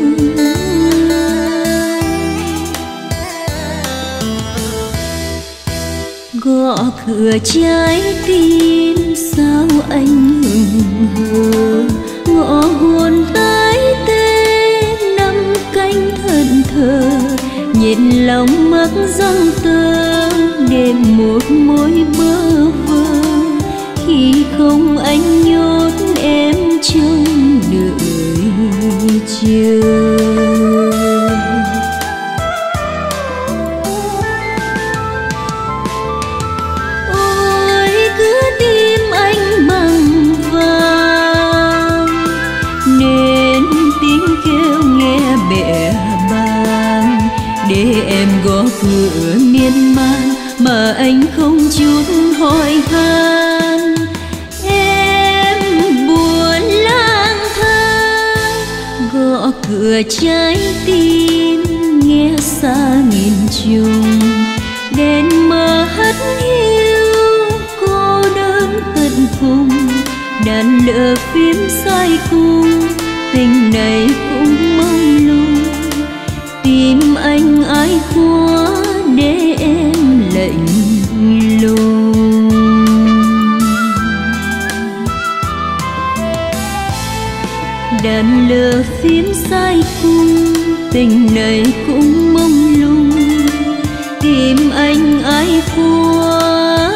Gõ cửa trái tim sao anh hững hờ, ngõ hồn tái tê năm cánh thẫn thờ, nhìn lòng mắc răng tơ đêm một mối bơ vơ. Khi không anh nhốt em trong đợi chờ. Để em gõ cửa miên man mà anh không chút hỏi han. Em buồn lang thang gõ cửa trái tim nghe xa nghìn trùng. Đèn mờ hắt hiu cô đơn tận cùng, đàn lửa phím sai cung, tình này cũng mông lung. Tim anh ai khóa để em lạnh lùng. Đàn lửa phím sai cung, tình này cũng mông lung. Tim anh ai khóa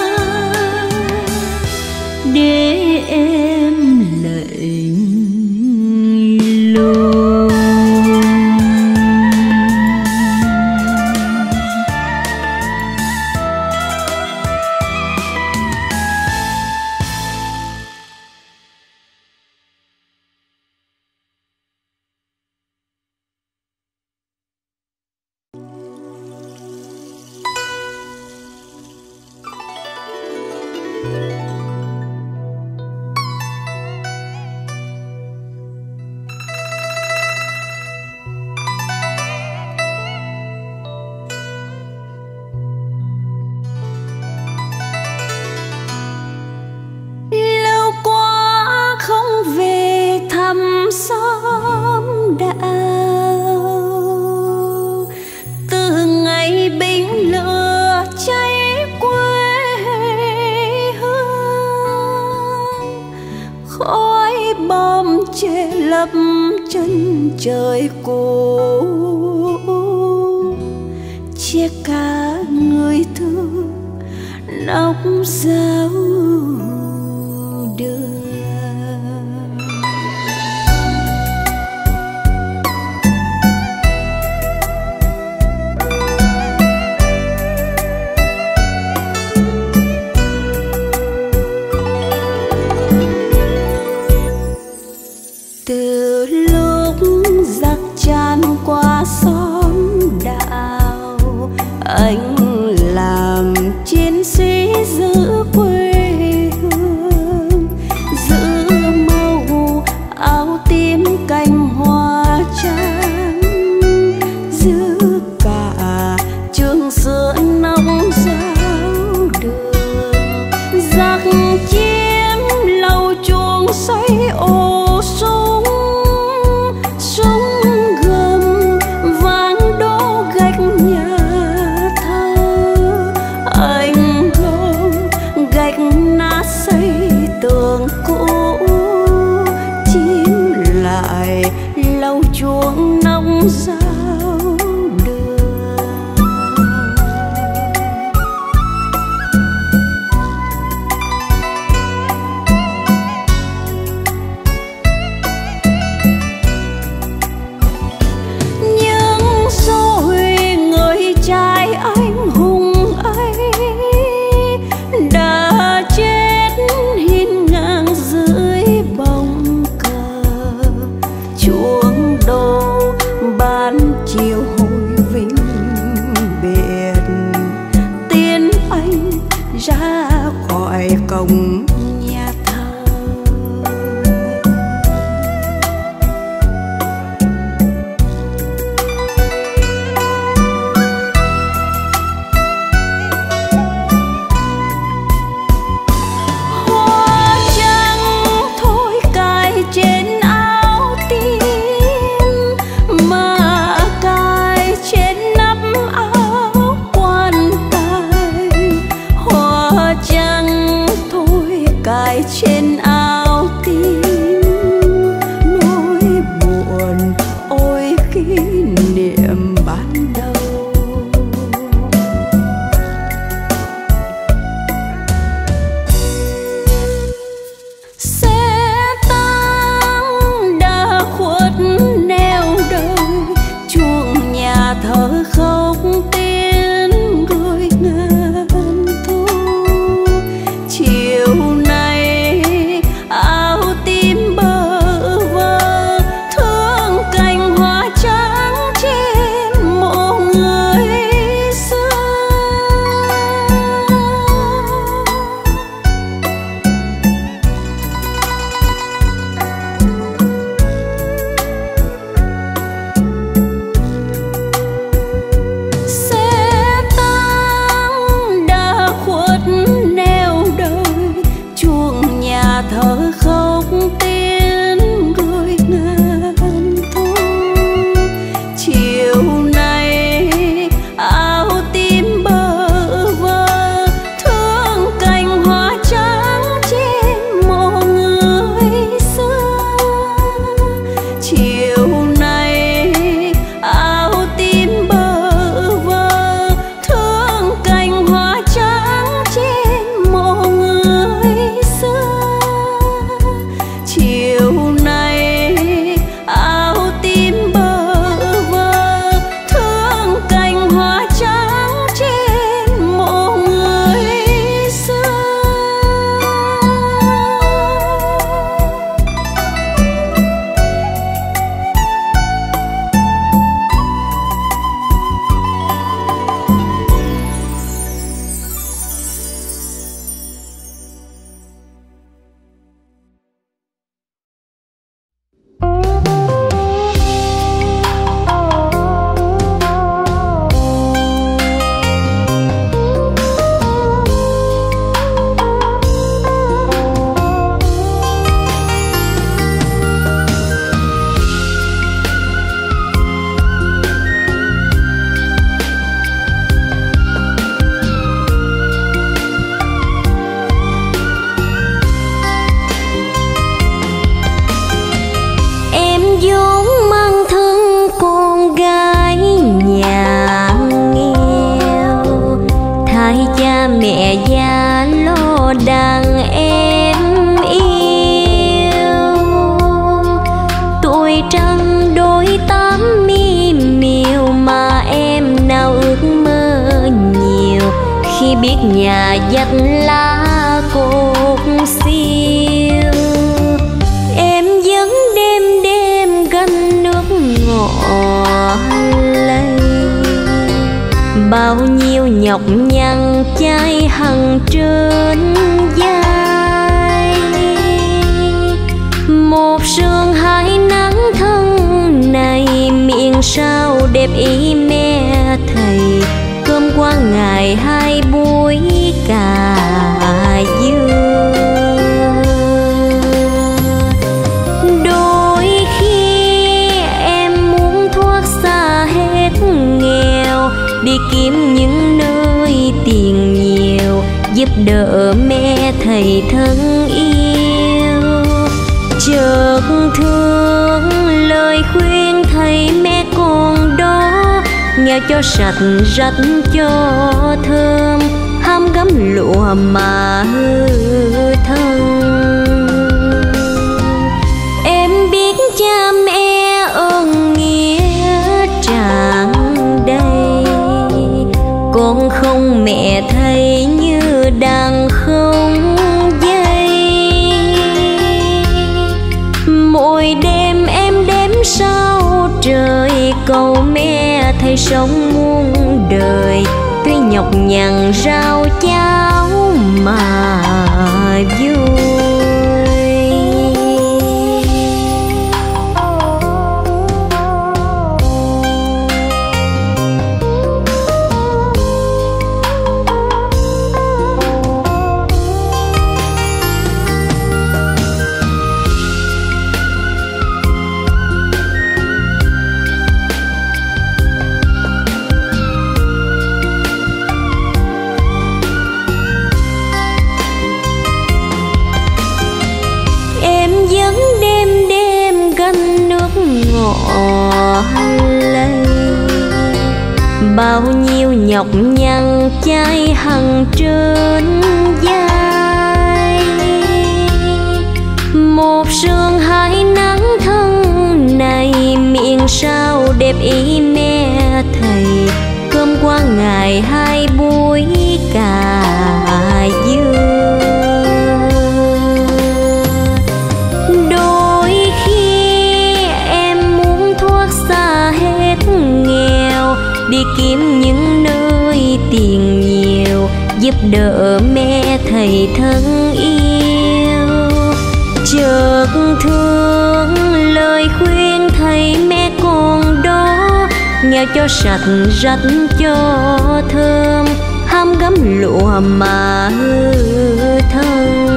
để em lạnh lùng. xóm đạo từ chân trời cũ, che cả người thương nóc giáo đường. Từ lúc giặc tràn qua xóm đạo, anh làm chiến sĩ giữ quê hương, giữ màu áo tím cành hoa trắng, giữ cả trường xưa nông giáo đường. Giặc chiếm lầu chuồng xây ô súng, súng gầm vang đổ gạch nhà thờ. Anh gom gạch nát xây tường cũ, chiếm lại lầu chuồng nông giáo đường. Nhưng rồi người trai anh hùng ấy đã chết hiên ngang dưới bóng cờ. Chuông đô ban chiều hồi vinh biệt, tiến anh ra khỏi cổng nhà thờ. Hoa trắng thôi cài trên áo tím, mà cài trên nắp áo quan tài. Hoa trắng thôi cha mẹ già lo đàn em yêu. Tuổi trăng đôi tám mi miều mà em nào ước mơ nhiều, khi biết nhà dắt lá cột xiêu. Em vẫn đêm đêm gánh nước ngọt lấy, bao nhiêu nhọc nhằn chai hằn trên vai. Một sương hai nắng thân này, miệng sao đẹp ý mẹ thầy. Cơm qua ngày hai buổi cà dưa. Đôi khi em muốn thoát xa hết nghèo, đi kiếm những nơi tiền nhiều, giúp đỡ mẹ thầy thân yêu. Chợt thương lời khuyên thầy mẹ con đó, nghèo cho sạch rách cho thơm, hám gấm lụa mà hư thân. Em biết cha mẹ ơn nghĩa tràn đầy, con không mẹ thấy như đang không dây. Mỗi đêm em đếm sao trời, cầu mẹ thầy sống muôn đời. Tuy nhọc nhằn rau cháo mà vui. Lấy bao nhiêu nhọc nhằn chai hằn trên vai. Một sương hai nắng thân này, miệng sao đẹp ý mẹ thầy. Cơm qua ngày hai buổi cà dưa. Đi kiếm những nơi tiền nhiều, giúp đỡ mẹ thầy thân yêu. Chợt thương lời khuyên thầy mẹ con đó, nghèo cho sạch rách cho thơm, hám gấm lụa mà hư thân.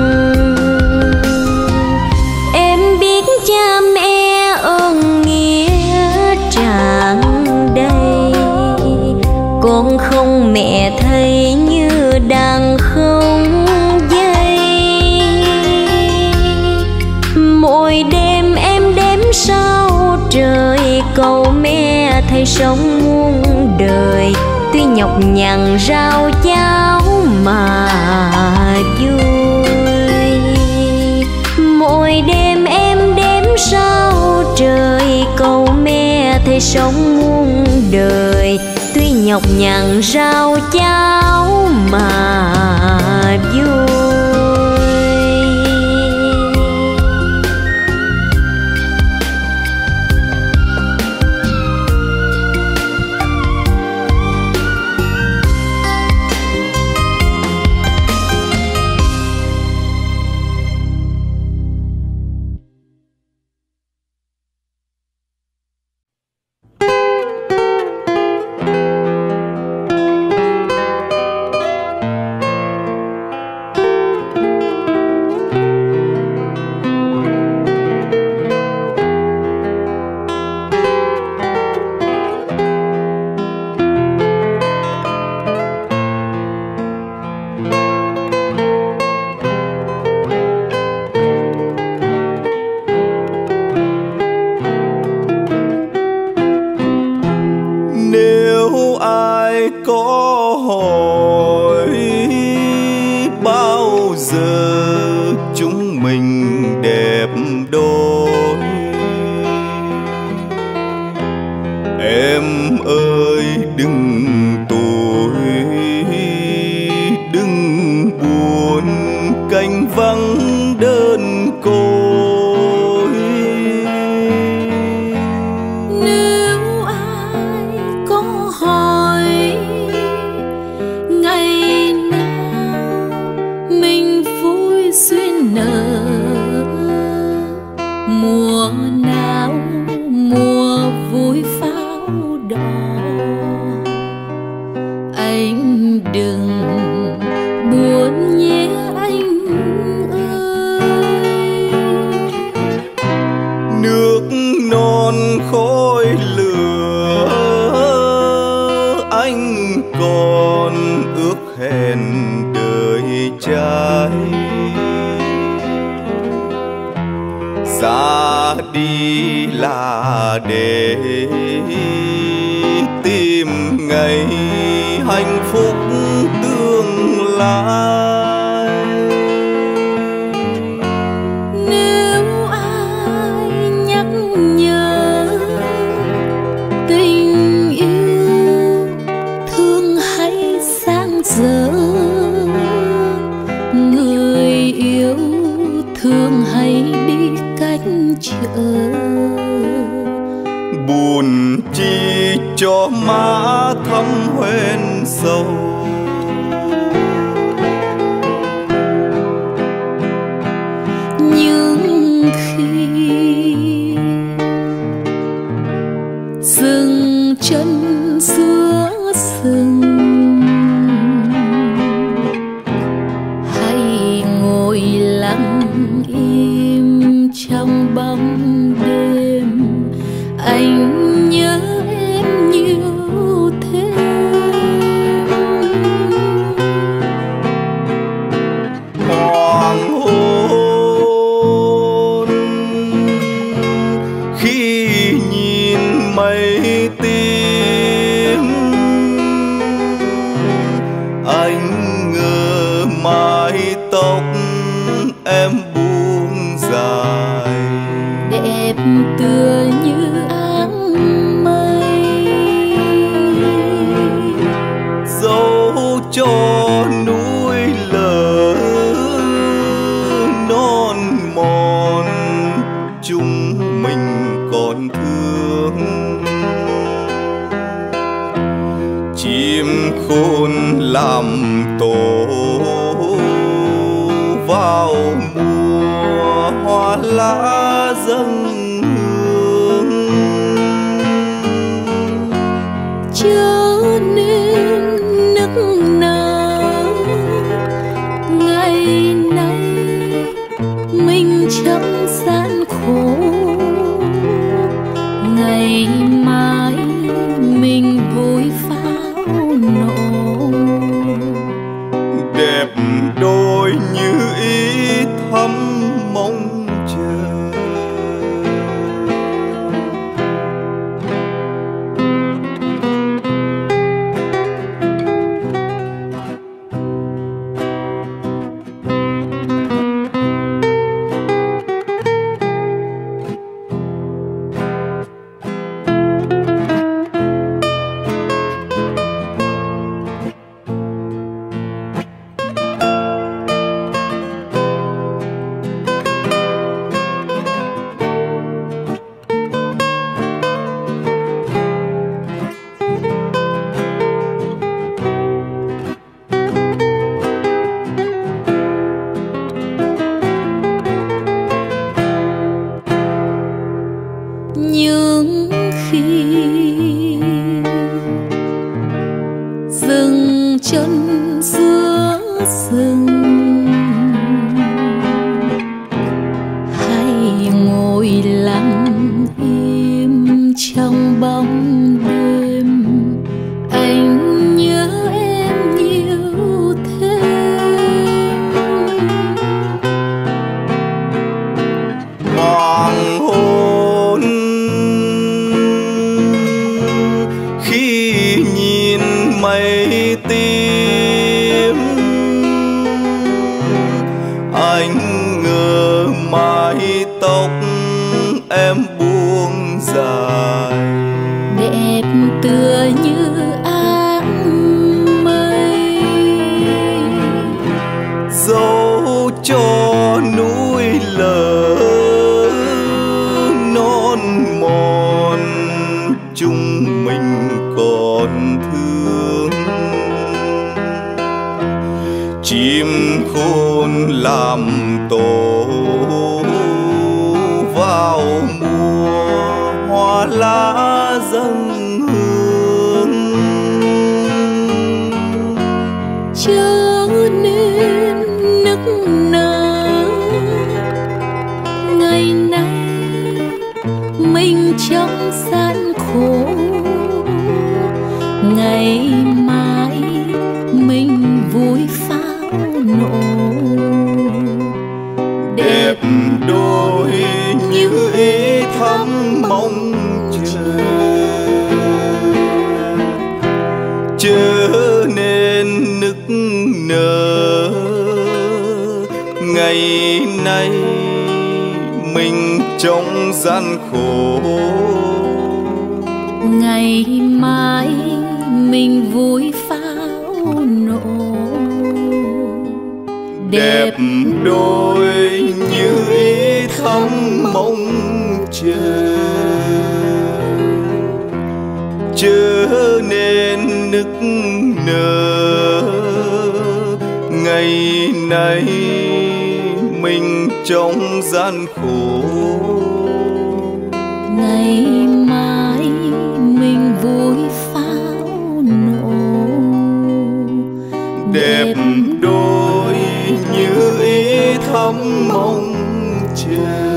Em biết cha mẹ ơn nghĩa tràn đầy, con không mẹ thấy như đang không dây. Mỗi đêm em đếm sao trời, cầu mẹ thầy sống muôn đời. Tuy nhọc nhằn rau cháo mà vui. Mỗi đêm em đếm sao trời, cầu mẹ thầy sống muôn đời. Tuy nhọc nhằn rau cháo mà vui. cành vắng đơn côi. Nếu ai có hỏi ngày nào mình vui duyên nở, mùa nào mùa vui pháo đỏ, anh đừng buồn nhé anh ơi. Nước non khói lửa anh còn ước hẹn đời trai. Ra đi là để tìm ngày hạnh phúc tương lai. Nếu ai nhắc nhớ tình yêu thương hãy sáng giờ, người yêu thương hãy đi cách trở. Buồn chi cho má thắm hoen sâu, nhưng khi dừng chân giữa rừng, hãy ngồi lặng im trong bóng đêm. Anh nhớ em nhiều thêm. hoàng hôn khi nhìn mây tím, anh ngờ mái tóc em buông dài, Đẹp tựa như áng mây, dấu cho núi lở non mòn chúng mình còn thương. Chim khôn làm tổ vào mùa hoa lá dâng hương, chớ nên nức nở. Ngày nay mình chẳng gian khổ, ngày mai mình vui pháo nổ. đẹp đôi như ý thắm mong chờ. Nhưng khi dừng chân giữa rừng, hãy ngồi lặng im trong bóng đêm. Anh nhớ em nhiều thêm. Hoàng hôn khi nhìn mây tím, anh ngờ mái tóc em buông dài, Đẹp tựa như áng mây, dấu cho núi lở non mòn, chúng mình còn thương. Chim khôn làm tổ vào mùa hoa lá dâng hương, chớ nên nức nở. Ngày nay mình trong gian khổ, ngày mai mình vui pháo nổ. đẹp đôi như ý thắm mong chờ, chớ nên nức nở. Ngày nay mình trong gian khổ, ngày mai mình vui pháo nổ. đẹp đôi như ý thắm mong chờ, chớ nên nức nở. Ngày nay mình trong gian khổ, ngày mai mình vui pháo nổ. đẹp đôi như ý thắm mong chờ.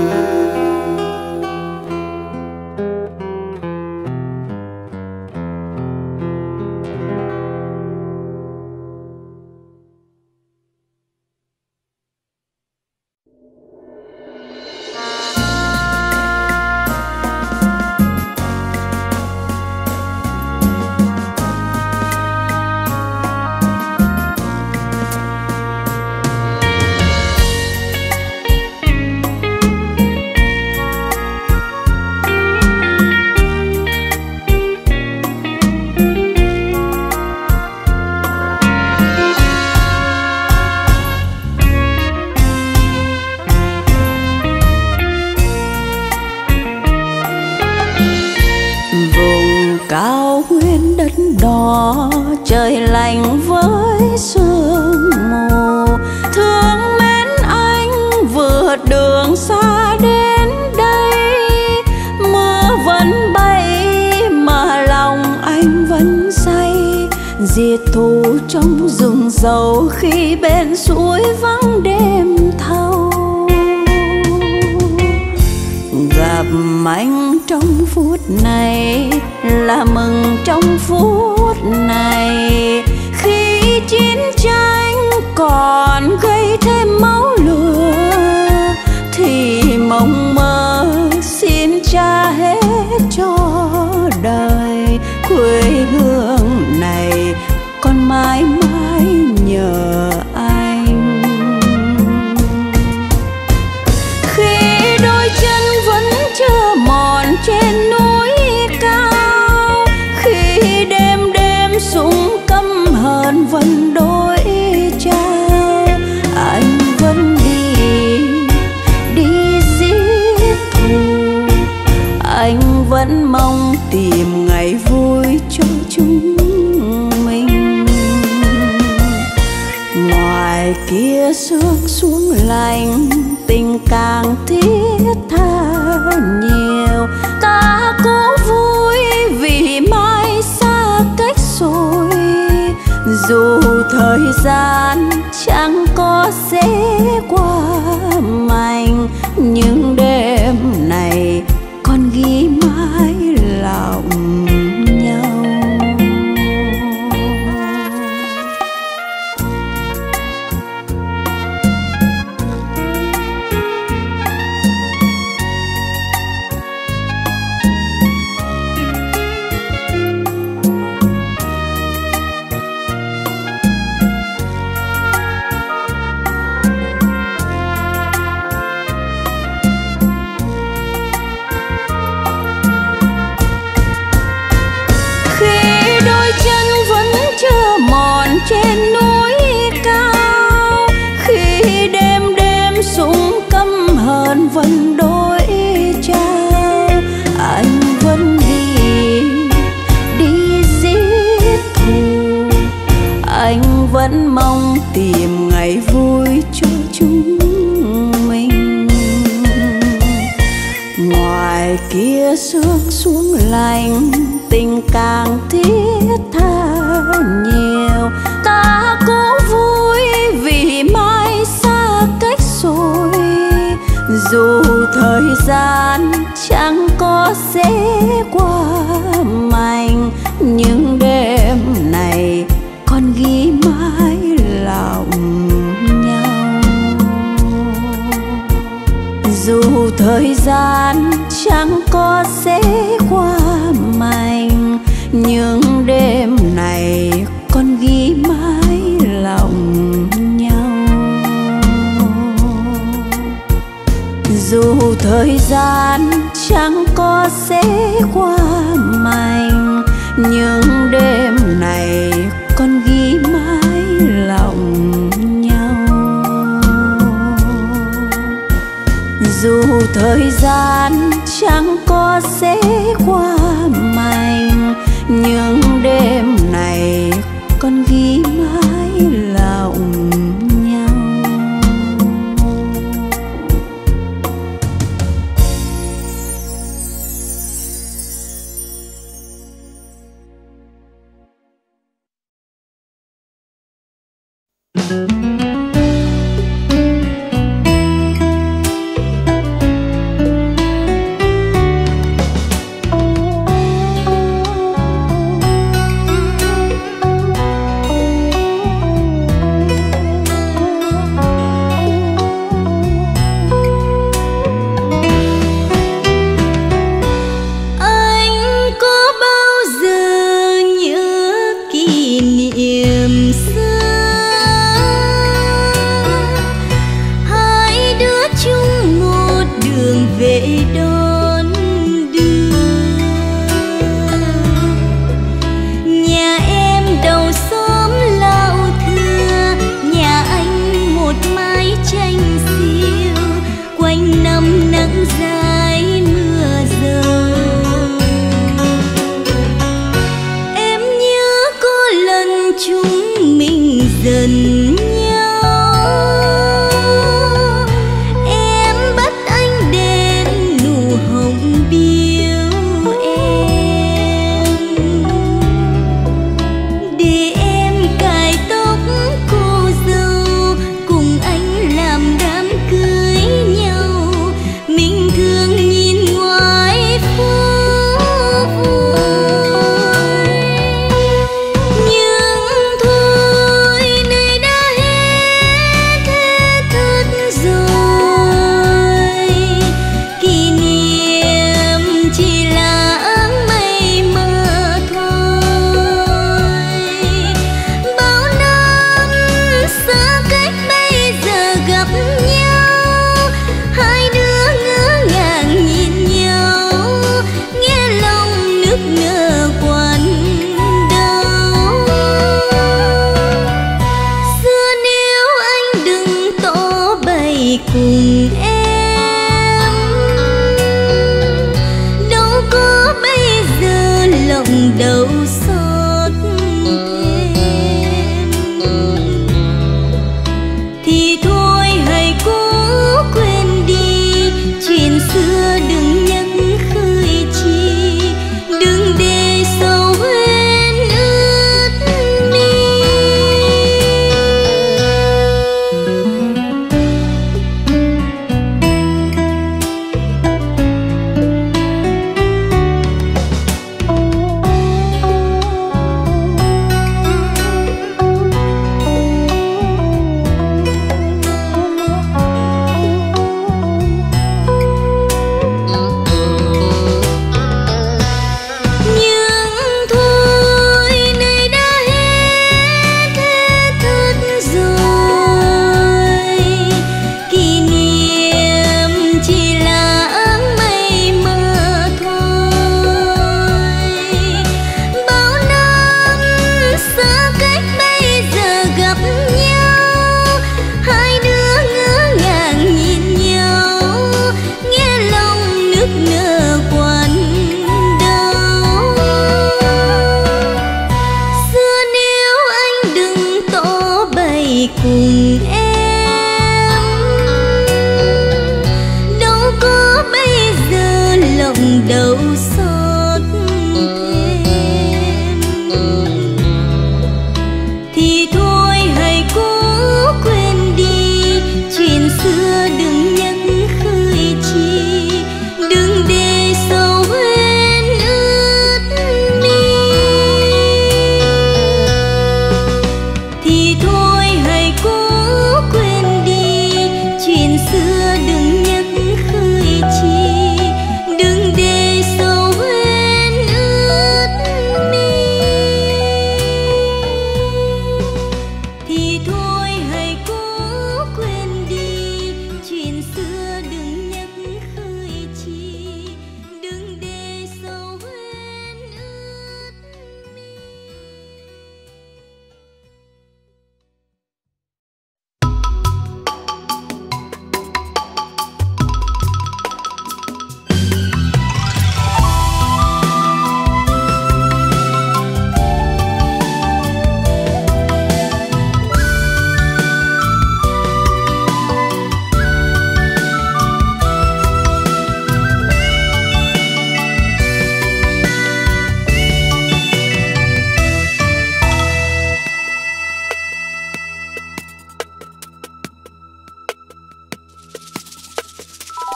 Trời lạnh với sương mù, thương mến anh vượt đường xa đến đây. Mưa vẫn bay mà lòng anh vẫn say, diệt thù trong rừng dầu khi bên suối vắng đêm thâu. Gặp anh trong phút này là mừng trong phút này, khi chiến tranh còn gây thêm máu lửa thì mộng mơ xin trả hết cho đời. Quê hương này còn mãi mãi nhờ anh. Khi đôi chân vẫn chưa mòn trên núi cao, khi đêm đêm súng căm hờn vẫn đối trao, anh vẫn đi đi giết thù. Anh vẫn mong tìm ngày vui cho chúng mình. Ngoài kia sương xuống lạnh, tình càng thiết tha nhiều. Ta cố vui vì mai xa cách rồi, dù thời gian chẳng có sẽ qua mạnh, nhưng đêm này còn ghi mãi lòng nhau. chúng mình. Ngoài kia sương xuống lạnh, tình càng thiết tha nhiều. Ta cố vui vì mai xa cách rồi, dù thời gian chẳng có sẽ qua mạnh, nhưng đêm này con ghi mãi lòng nhau. Dù thời gian chẳng có sẽ qua mạnh, nhưng đêm này con ghi mãi lòng nhau. Dù thời gian chẳng có sẽ qua mạnh, nhưng đêm này con ghi mãi lòng nhau. Dù thời gian chẳng có sẽ qua mạnh, nhưng đêm này con ghi mãi lòng nhau.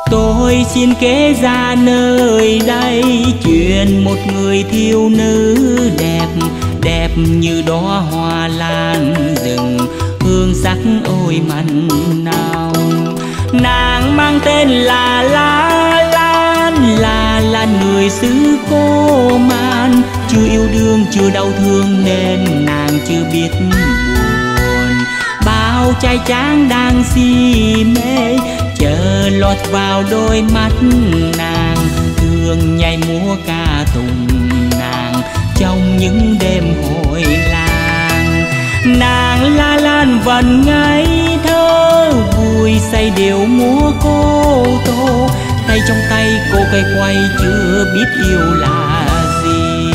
Tôi xin kể ra nơi đây chuyện một người thiếu nữ đẹp, đẹp như đóa hoa lan rừng, hương sắc ôi mặn nồng. Nàng mang tên là La Lan, là là người xứ Cô Man. Chưa yêu đương chưa đau thương nên nàng chưa biết buồn. Bao trai tráng đang si mê chờ lọt vào đôi mắt nàng, thường nhảy múa ca tùng nàng trong những đêm hội làng. Nàng La Lan vẫn ngây thơ vui say điệu múa cô tô, tay trong tay cô cây quay chưa biết yêu là gì.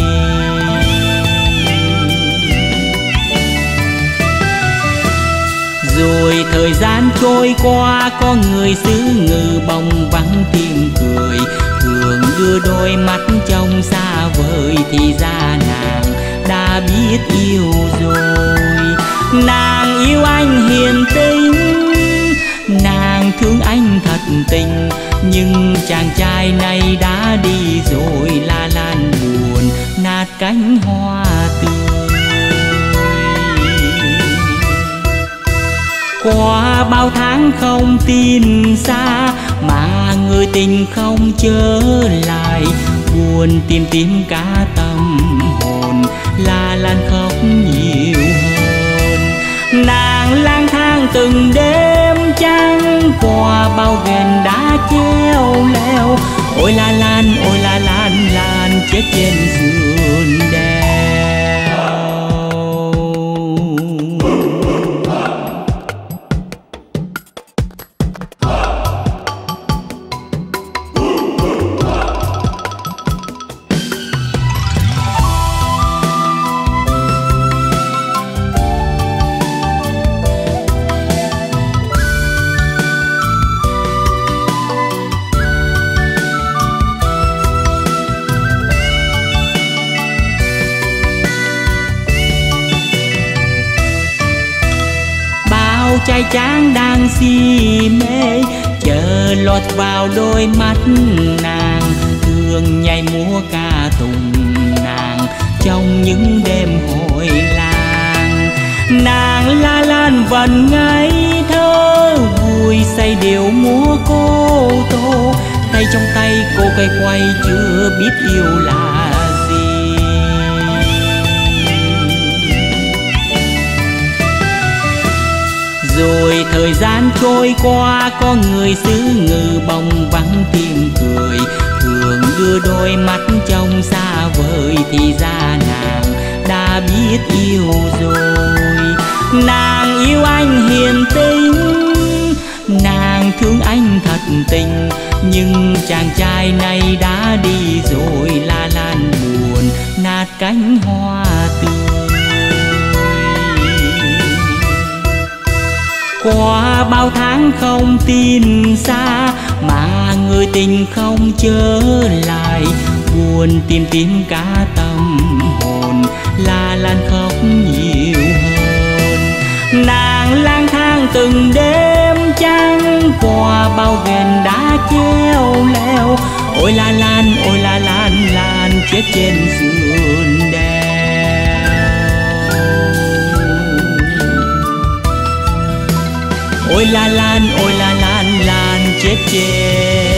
Rồi thời gian trôi qua, có người xứ Ngự bồng vắng tiếng cười, thường đưa đôi mắt trong xa vời, thì ra nàng đã biết yêu rồi. Nàng yêu anh hiền tinh, nàng thương anh thật tình, nhưng chàng trai này đã đi rồi. La Lan buồn nát cánh hoa tươi. Qua bao tháng không tin xa, mà người tình không trở lại, buồn tìm tìm cả tâm hồn. La Lan khóc nhiều hơn. Nàng lang thang từng đêm trăng, qua bao ghen đá treo leo. Ôi La Lan, ôi La Lan, Lan chết trên sườn đèo. Trai tráng đang si mê chờ lọt vào đôi mắt nàng, thường nhảy múa ca tùng nàng trong những đêm hội làng. Nàng La Lan vẫn ngây thơ vui say điệu múa cô tô, tay trong tay cô cây quay chưa biết yêu là gì. Rồi thời gian trôi qua, có người xứ Ngự bồng vắng tiếng cười, thường đưa đôi mắt trong xa vời, thì ra nàng đã biết yêu rồi. Nàng yêu anh hiền tinh, nàng thương anh thật tình, nhưng chàng trai này đã đi rồi. La Lan buồn nát cánh hoa tươi. Qua bao tháng không tin xa, mà người tình không trở lại, buồn tìm tìm cả tâm hồn. La Lan khóc nhiều hơn. Nàng lang thang từng đêm trăng, qua bao ghen đá treo leo. Ôi La Lan, ôi La Lan, Lan chết trên sườn đèo. Ôi La Lan, ôi La Lan, Lan chết trên